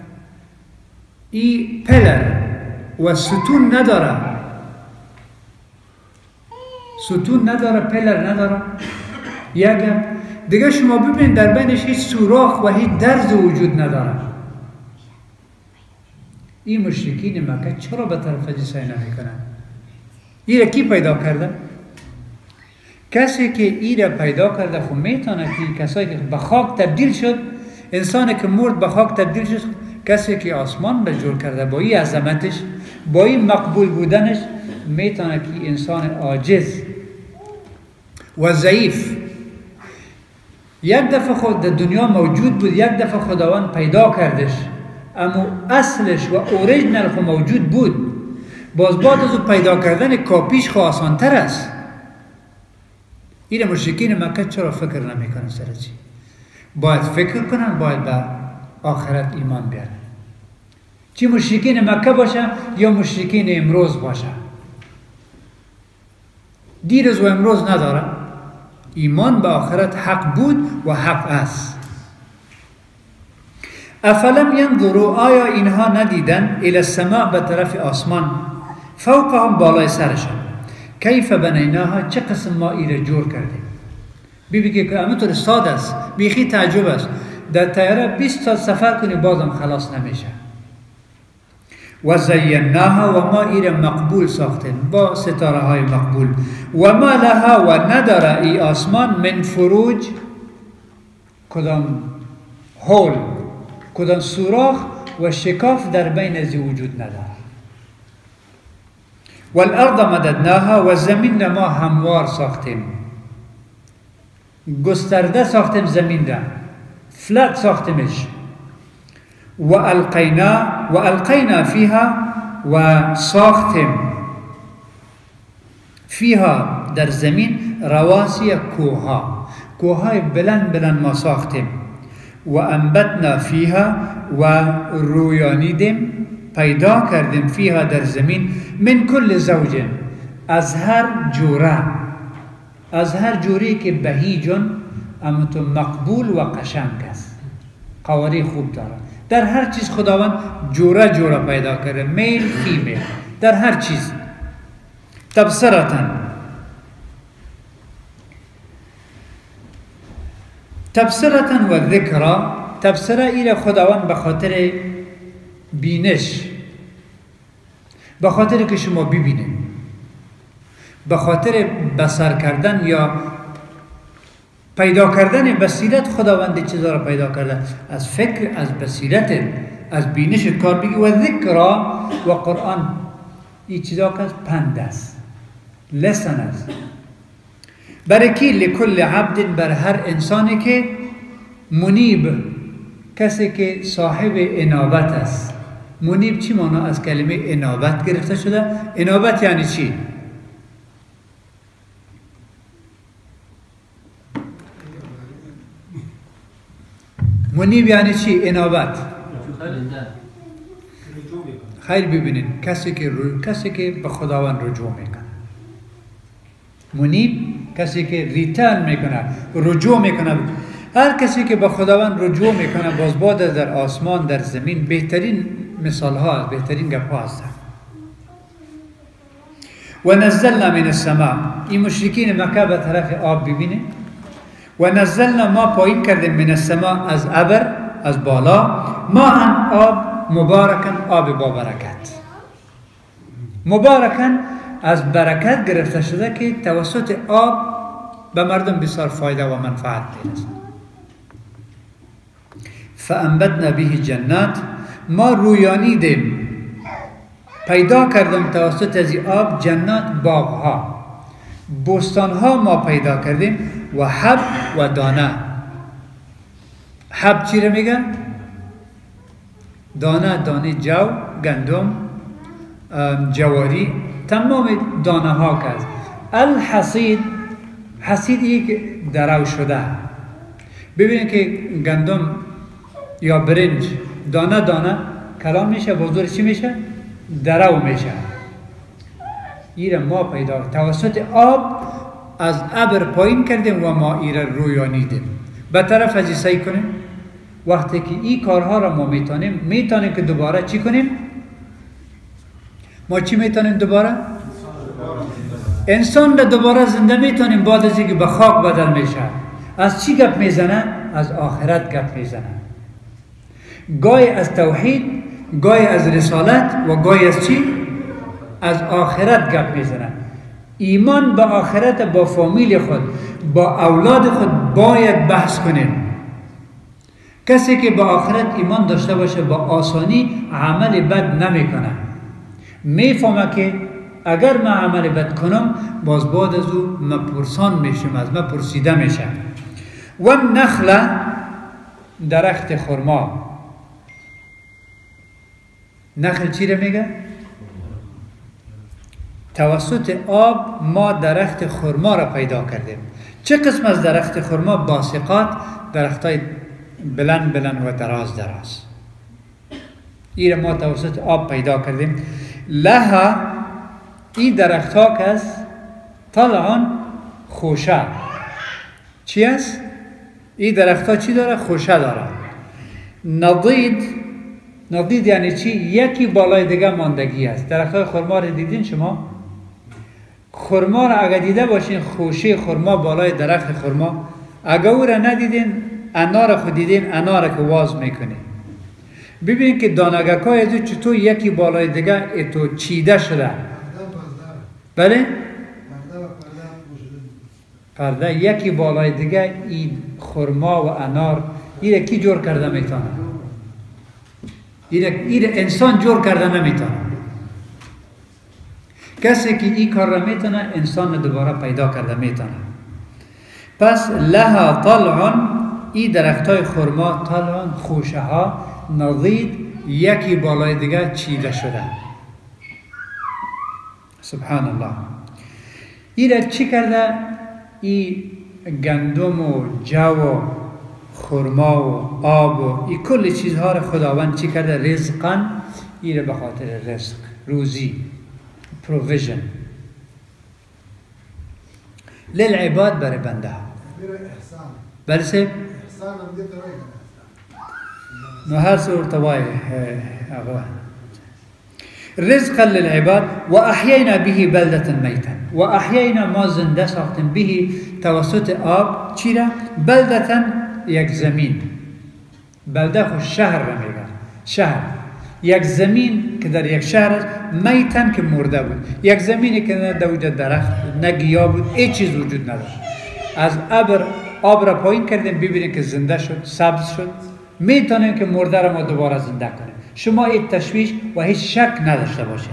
این پلر و ستون نداره، ستون نداره، پلر نداره. یک دیگه شما ببینید در بینش هیچ سوراخ و هیچ درز وجود نداره. این مشرکین مکه چرا به طرف سعی نمیکنن؟ این را کی پیدا کرده؟ کسی که این را پیدا کرده خب میتونه که کسایی که به خاک تبدیل شد، انسانی که مرد به خاک تبدیل شد، کسی که آسمان را جور کرده با این عظمتش، با این مقبول بودنش، میتونه که انسان عاجز و ضعیف یک دفعه خود در دنیا موجود بود، یک دفعه خداوند پیدا کردش، اما اصلش و اوریجنل خود موجود بود. باز بعد از پیدا کردن کاپیش خود آسانتر است. این مشرکین مکه چرا فکر نمیکنن سر چی؟ باید فکر کنن، باید به آخرت ایمان بیارن. چه مشرکین مکه باشه یا مشرکین امروز باشه. دیروز و امروز نداره. ایمان به آخرت حق بود و حق است. افلم ینظروا آیا اینها ندیدن الی السماء به طرف آسمان فوقهم بالای سرشان کیف بنیناها چه قسم ما ایره جور کردیم. ببین که همینطور ساده است بیخی تعجب است. در طیاره 20 ساعت سفر کنی بازم خلاص نمیشه. و زیناها و ما ایره مقبول ساختیم با ستاره های مقبول و ما لها و نداره ای آسمان من فروج کدام هول کدام سوراخ و شکاف در بین از وجود نداره. و الارض مددناها و زمین ما هموار ساختیم گسترده ساختیم زمین را فلت ساختیمش و القینا فیها و ساختیم فیها در زمین رواسی کوههای بلند ما ساختیم و انبتنا فیها و رویانیدیم پیدا کردیم فیها در زمین من کل زوج از هر جوری که بهیجون امتو مقبول و قشنگ است قواری خوب داره. در هر چیز خداوند جوره پیدا کرده میل فیمیل در هر چیز. تبصرة و ذکرا تبصره ایره خداوند به خاطر بینش به خاطر که شما ببینید به خاطر بصر کردن یا پیدا کردن بصیرت خداوند چیزا را پیدا کرده از فکر از بصیرت از بینش کار بگی و ذکرا و قرآن این چیزا که پند است لسن است برای کی لکل عبد بر هر انسانی که منیب کسی که صاحب انابت است. منیب چی مانا از کلمه انابت گرفته شده؟ انابت یعنی چی؟ منیب یعنی چی؟ انابت خیر ببینید کسی که به خداوند رجوع میکنه. منیب کسی که ریترن میکنه رجوع میکنه. هر کسی که به خداوند رجوع میکنه باز در آسمان در زمین بهترین مثال ها بهترین گپ ها هست. و نزلنا من السماء این مشرکین مکه به طرف آب ببینه و نزلنا ما پایین کردیم من السماء از ابر از بالا ما ان آب مبارکن آب با برکت. مبارکن از برکت گرفته شده که توسط آب به مردم بسیار فایده و منفعت میرسه. فانبتنا به جنات ما رویانیدیم پیدا کردیم توسط از آب جنات باغها بستانها ما پیدا کردیم و حب و دانه. حب چی رو میگه؟ دانه جو گندم جواری تمام دانه ها کرد. الحصید حصید یک درو شده. ببینید که گندم یا برنج دانه کلام میشه بزرگ چی میشه؟ درو میشه. ایره ما پیدا توسط آب از ابر پایین کردیم و ما ایره رویانیدیم. به طرف از سعی کنیم وقتی که این کارها را ما میتونیم که دوباره چی کنیم؟ ما چی میتونیم دوباره؟ انسان را دوباره زنده میتونیم بعد از اینکه به خاک بدل میشه. از چی گپ میزنه؟ از آخرت گپ میزنه. گاهی از توحید، گاهی از رسالت و گاهی از چی؟ از آخرت گپ میزنه. ایمان به آخرت با فامیل خود با اولاد خود باید بحث کنیم. کسی که به آخرت ایمان داشته باشه با آسانی عمل بد نمیکنه. میفهمه که اگر من عمل بد کنم باز بعد از او مپرسان میشم از من پرسیده میشه. و نخل درخت خرما. نخل چی رو میگه؟ توسط آب ما درخت خرما را پیدا کردیم. چه قسم از درخت خرما؟ باسقات، درختای بلند و دراز. این ما توسط آب پیدا کردیم. لها این درخت ها که است طلعان خوشه. چی است؟ این درخت ها چی داره؟ خوشه داره. نضید یعنی چی؟ یکی بالای دیگه ماندگی است. درخت های خرما رو دیدین شما؟ خرما رو اگه دیده باشین، خوشه خرما بالای درخت خرما، اگه او رو ندیدین، انار خود دیدین، انار که واز میکنه. ببین که دانگک های ازو چطور یکی بالای دیگه اتو چیده شده. بله؟ پرده یکی بالای دیگه این خرما و انار این کی جور کرده میتونه؟ این انسان جور کرده نمیتونه. کسی که این کار را میتونه انسان دوباره پیدا کرده میتونه. پس لها طلعان، این درخت های خرما طلعان خوشه ها نضید یکی بالای دیگه چیده شده. سبحان الله. این را چی کرده؟ این گندم و جو و خرما و آب و این کل چیزها را خداوند چی کرده؟ رزقا، این را به خاطر رزق، روزی، provision للعباد برای بنده ها. بله سه؟ نو هر سور طوای رزقا للعباد و احیینا به بلدة میتا و احیینا ما زنده ساختیم به توسط آب چی را؟ بلدة یک زمین. بلده خود شهر را میگن. شهر یک زمین که در یک شهر است، میتن که مرده بود. یک زمینی که نه دوجه درخت نه گیاه بود، هیچ چیز وجود نداشت. از ابر آب را پایین کردیم ببینید که زنده شد، سبز شد. میتونیم که مرده را ما دوباره زنده کنیم. شما هیچ تشویش و هیچ شک نداشته باشید.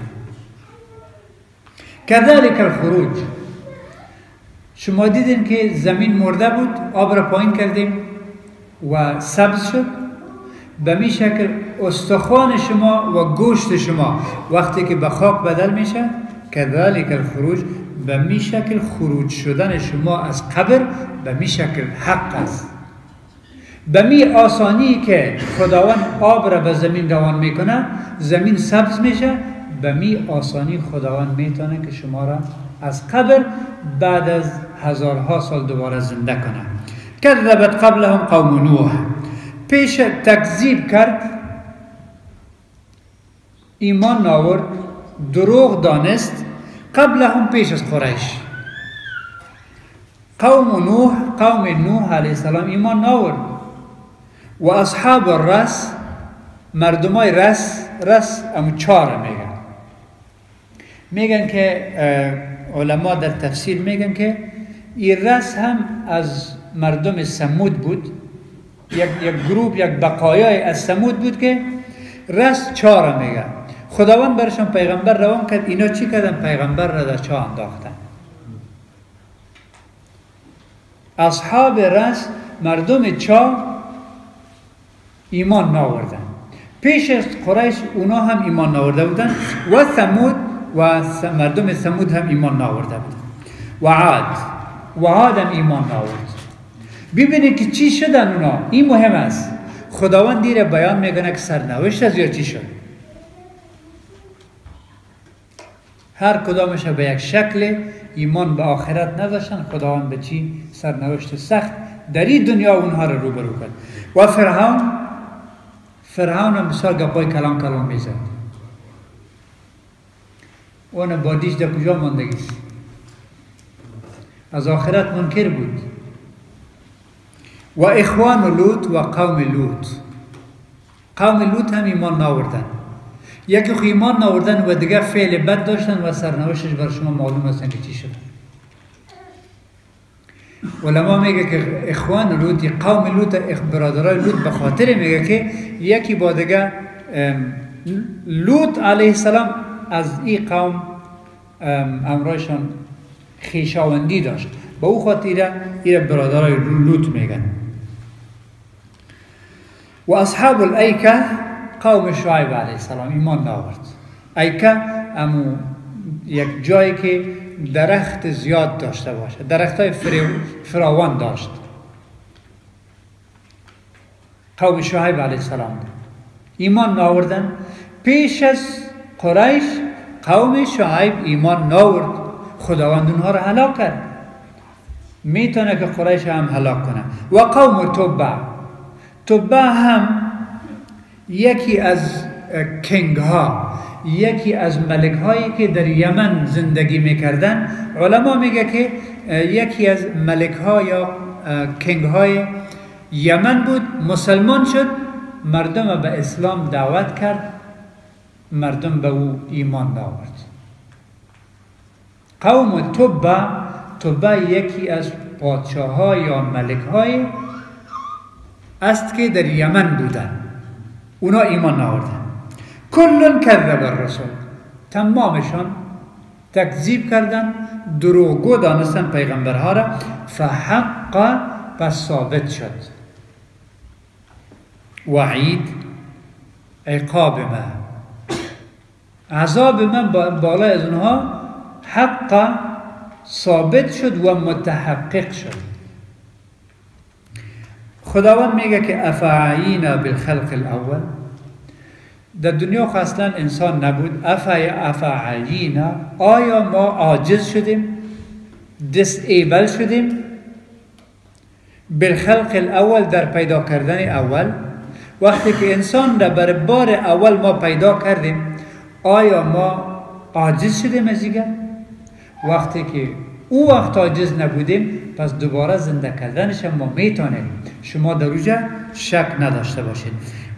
کذالک الخروج، شما دیدین که زمین مرده بود، آب را پایین کردیم و سبز شد. به می شکل استخوان شما و گوشت شما وقتی که به خاک بدل میشه، کذالک الخروج، به می شکل خروج شدن شما از قبر به می شکل حق است. به می آسانی که خداوند آب را به زمین روان میکنه، زمین سبز میشه، به می آسانی خداوند میتونه که شما را از قبر بعد از هزارها سال دوباره زنده کنه. کذبت قبلهم قوم نوح، پیش تکذیب کرد، ایمان ناورد، دروغ دانست، قبلهم پیش از قریش. قوم نوح علیه السلام ایمان ناورد و اصحاب الرس، مردمای رس امو چاره میگن که علما در تفسیر میگن که این رس هم از مردم سمود بود. یک گروه، یک بقایای از سمود بود که رس چاره میگن. خداوند برشان پیغمبر روان کرد، اینا چی کردن؟ پیغمبر را در چاه انداختن. اصحاب رس، مردم چاه، ایمان ناوردن. پیش از قریش اونا هم ایمان ناورده بودن و ثمود و مردم ثمود هم ایمان ناورده بودن و عاد هم ایمان ناورد. ببینید که چی شدن اونا. این مهم است. خداوند دیره بیان میکنه که سرنوشت از یا چی شد. هر کدامش به یک شکل ایمان به آخرت نداشتن، خداوند به چی سرنوشت سخت در این دنیا اونها رو روبرو کرد. و فرعون هم بسیار گپای کلام میزد. اون بادیش در کجا ماندگیست؟ از آخرت منکر بود. و اخوان لوط و قوم لوط، قوم لوط هم ایمان ناوردن. یکی خو ایمان ناوردن و دیگه فعل بد داشتن و سرنوشتش بر شما معلوم است که چی شد. علما میگه که اخوان لوط، قوم لوط، برادرای لوط، به خاطر میگه که یکی با دیگه لوط علیه السلام از این قوم امرایشان خویشاوندی داشت، با او خاطر این برادرای لوط میگن. و اصحاب الایکه قوم شعیب علیه السلام ایمان ناورد. ایکه امو یک جایی که درخت زیاد داشته باشه، درخت های فراوان داشت. قوم شعیب علیه السلام ایمان ناوردن. پیش از قریش قوم شعیب ایمان ناورد، خداوند اونها را هلاک کرد. میتونه که قریش هم هلاک کنه. و قوم تبع هم یکی از کنگ ها، یکی از ملک هایی که در یمن زندگی میکردن. علما میگه که یکی از ملک ها یا کنگ های یمن بود، مسلمان شد، مردم به اسلام دعوت کرد، مردم به او ایمان آورد. قوم تبع یکی از پادشاه ها یا ملک های است که در یمن بودن، اونا ایمان آوردن. کلن کذب الرسول، تمامشان تکذیب کردن، دروغگو دانستن پیغمبرها را. فحق، پس ثابت شد، وعید، عقاب من، عذاب من بالای از اونها حق ثابت شد و متحقق شد. خداوند میگه که افعینا بالخلق الاول، در دنیا خو اصلا انسان نبود. افعینا، آیا ما عاجز شدیم، دیسیبل شدیم؟ بالخلق الاول، در پیدا کردن اول. وقتی که انسان را بر بار اول ما پیدا کردیم، آیا ما عاجز شدیم از دیگر؟ وقتی که او وقت عاجز نبودیم، پس دوباره زنده کردنش ما میتونیم. شما در اوجه شک نداشته باشید.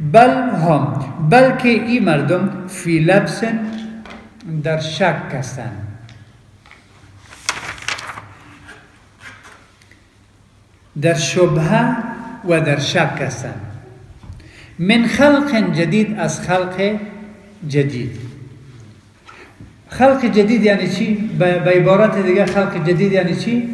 بلکه این مردم فی لبس، در شک هستند. در شبهه و در شک هستند. من خلق جدید، از خلق جدید. خلق جدید یعنی چی؟ به عبارت دیگه خلق جدید یعنی چی؟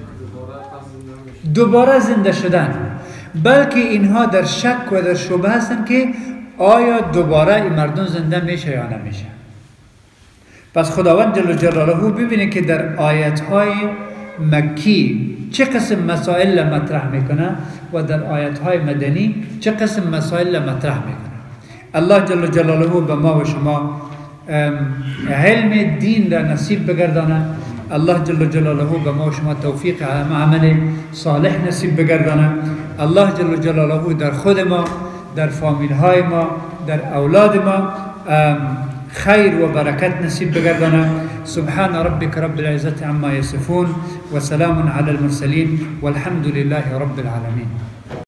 دوباره زنده شدن. بلکه اینها در شک و در شبهه هستند که آیا دوباره این مردم زنده میشه یا نمیشه. پس خداوند جل جلاله ببینه که در آیت‌های مکی چه قسم مسائل مطرح میکنه و در آیت‌های مدنی چه قسم مسائل مطرح میکنه. الله جل جلاله به ما و شما علم دین را نصیب بگردانه. الله جل جلاله به ما و شما توفیق عمل صالح نصیب بگردانه. الله جل جلاله در خود ما، در فامیل های ما، در اولاد ما خیر و برکت نصیب بگردانه. سبحان ربك رب العزة عما يصفون وسلام على المرسلين والحمد لله رب العالمين.